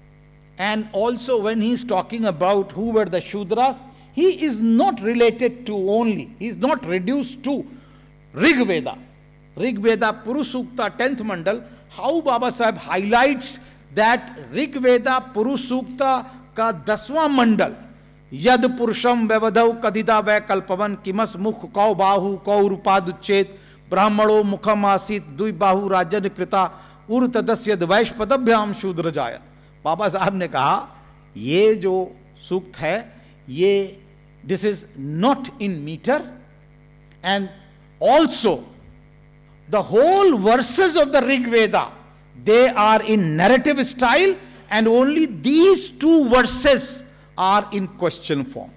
and also when he is talking about who were the Shudras, he is not related to only, he is not reduced to Rig Veda. Rig Veda Purusukta 10th Mandal, how Baba Sahib highlights that Rig Veda Purusukta ka 10वां मंडल, यद पुरुषम व्यवधौ कदिदा वै कल्पवन किमस मुख कौ बाहु कौ रूपाद उच्चेत ब्राह्मणो मुखम आसीत दुई बाहु राजन कृता उर तदस्यद वैश्पदभ्याम शूद्र जायत। बाबा साहब ने कहा ये जो सूक्त है, ये this is not in metre, and also the whole verses of the Rig Veda, they are in narrative style, and only these two verses are in question form.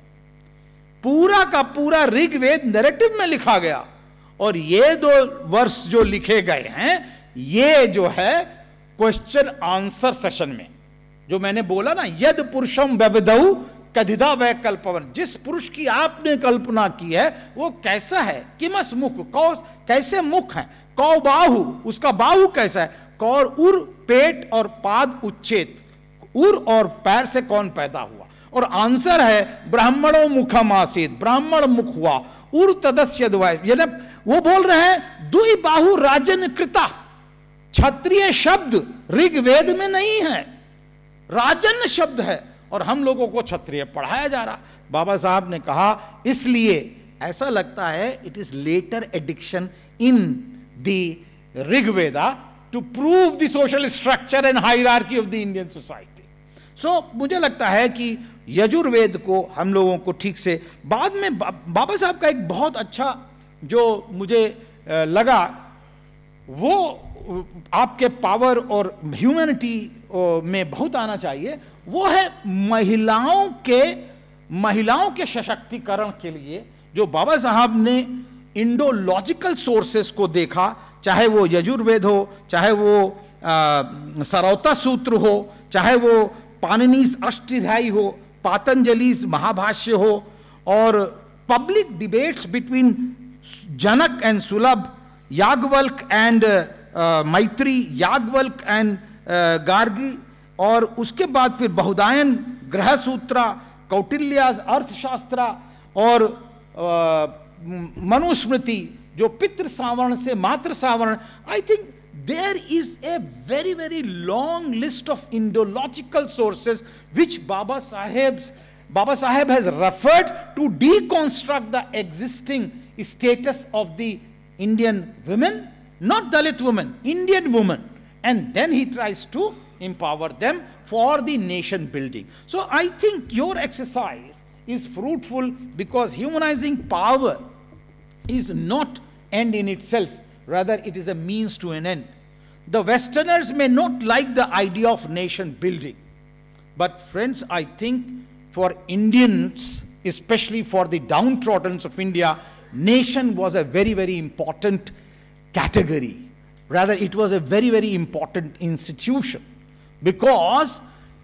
पूरा का पूरा ऋग वेद नैरेटिव में लिखा गया, और ये दो वर्ष जो लिखे गए हैं ये जो है क्वेश्चन आंसर सेशन में, जो मैंने बोला ना, यद पुरुषम व्यवधौ कदिदा वै कल्पवन, जिस पुरुष की आपने कल्पना की है वो कैसा है, किमस मुख, कौ कैसे मुख है, कौ बाहु उसका बाहु कैसा है, कौर उर पेट और पाद उच्चेत, उर और पैर से कौन पैदा हुआ, और आंसर है ब्राह्मणों मुखम आसीत, ब्राह्मण मुख हुआ, उर तदस्य द्वय, यानी वो बोल रहे हैं दुई बाहु राजन कृता। क्षत्रिय शब्द ऋग वेद में नहीं है, राजन शब्द है, और हम लोगों को क्षत्रिय पढ़ाया जा रहा। बाबा साहब ने कहा इसलिए ऐसा लगता है it is later addition in the Rig Veda to prove the social structure and hierarchy of the Indian society. So मुझे लगता है कि यजुर्वेद को हम लोगों को ठीक से बाद में बाबा साहब का एक बहुत अच्छा जो मुझे लगा वो आपके पावर और ह्यूमैनिटी में बहुत आना चाहिए, वो है महिलाओं के सशक्तिकरण के लिए जो बाबा साहब ने इंडोलॉजिकल सोर्सेस को देखा, चाहे वो यजुर्वेद हो, चाहे वो सरौता सूत्र हो, चाहे वो पाणिनीस अष्टाध्यायी हो, पातंजलिस महाभाष्य हो, और public debates between Janak and Sulabha, Yajnavalkya and मैत्री, याज्ञवल्क्य एंड गार्गी, और उसके बाद फिर बहुदायन, गृहसूत्रा, कौटिल्या's अर्थशास्त्र और मनुस्मृति जो पितृ सावरण से मातृ सावरण, I think there is a very, very long list of Indological sources which Baba Saheb has referred to deconstruct the existing status of the Indian women, not Dalit women, Indian women. And then he tries to empower them for the nation building. So I think your exercise is fruitful because humanizing power is not end in itself, rather it is a means to an end. The Westerners may not like the idea of nation building, but friends, I think for Indians, especially for the downtrodden of India, nation was a very, very important category. Rather, it was a very, very important institution, because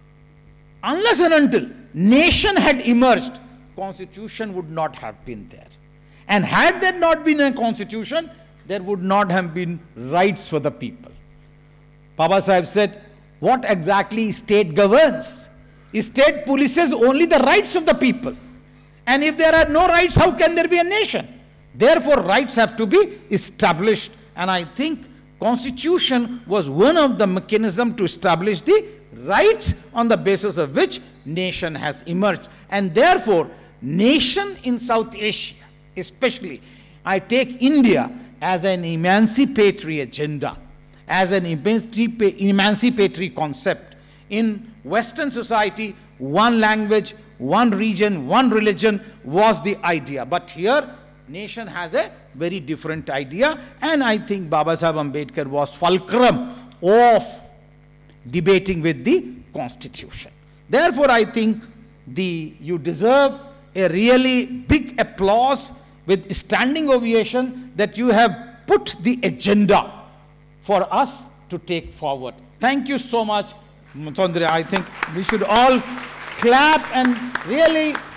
unless and until nation had emerged, constitution would not have been there. And had there not been a constitution, there would not have been rights for the people. Baba Saheb said, what exactly state governs? State polices only the rights of the people. And if there are no rights, how can there be a nation? Therefore, rights have to be established. And I think constitution was one of the mechanisms to establish the rights on the basis of which nation has emerged. And therefore, nation in South Asia, especially, I take India as an emancipatory agenda, as an emancipatory concept. In Western society, one language, one region, one religion was the idea. But here, nation has a very different idea, and I think Baba Saheb Ambedkar was fulcrum of debating with the constitution. Therefore, I think you deserve a really big applause with standing ovation that you have put the agenda for us to take forward. Thank you so much, Mutondre. I think we should all clap and really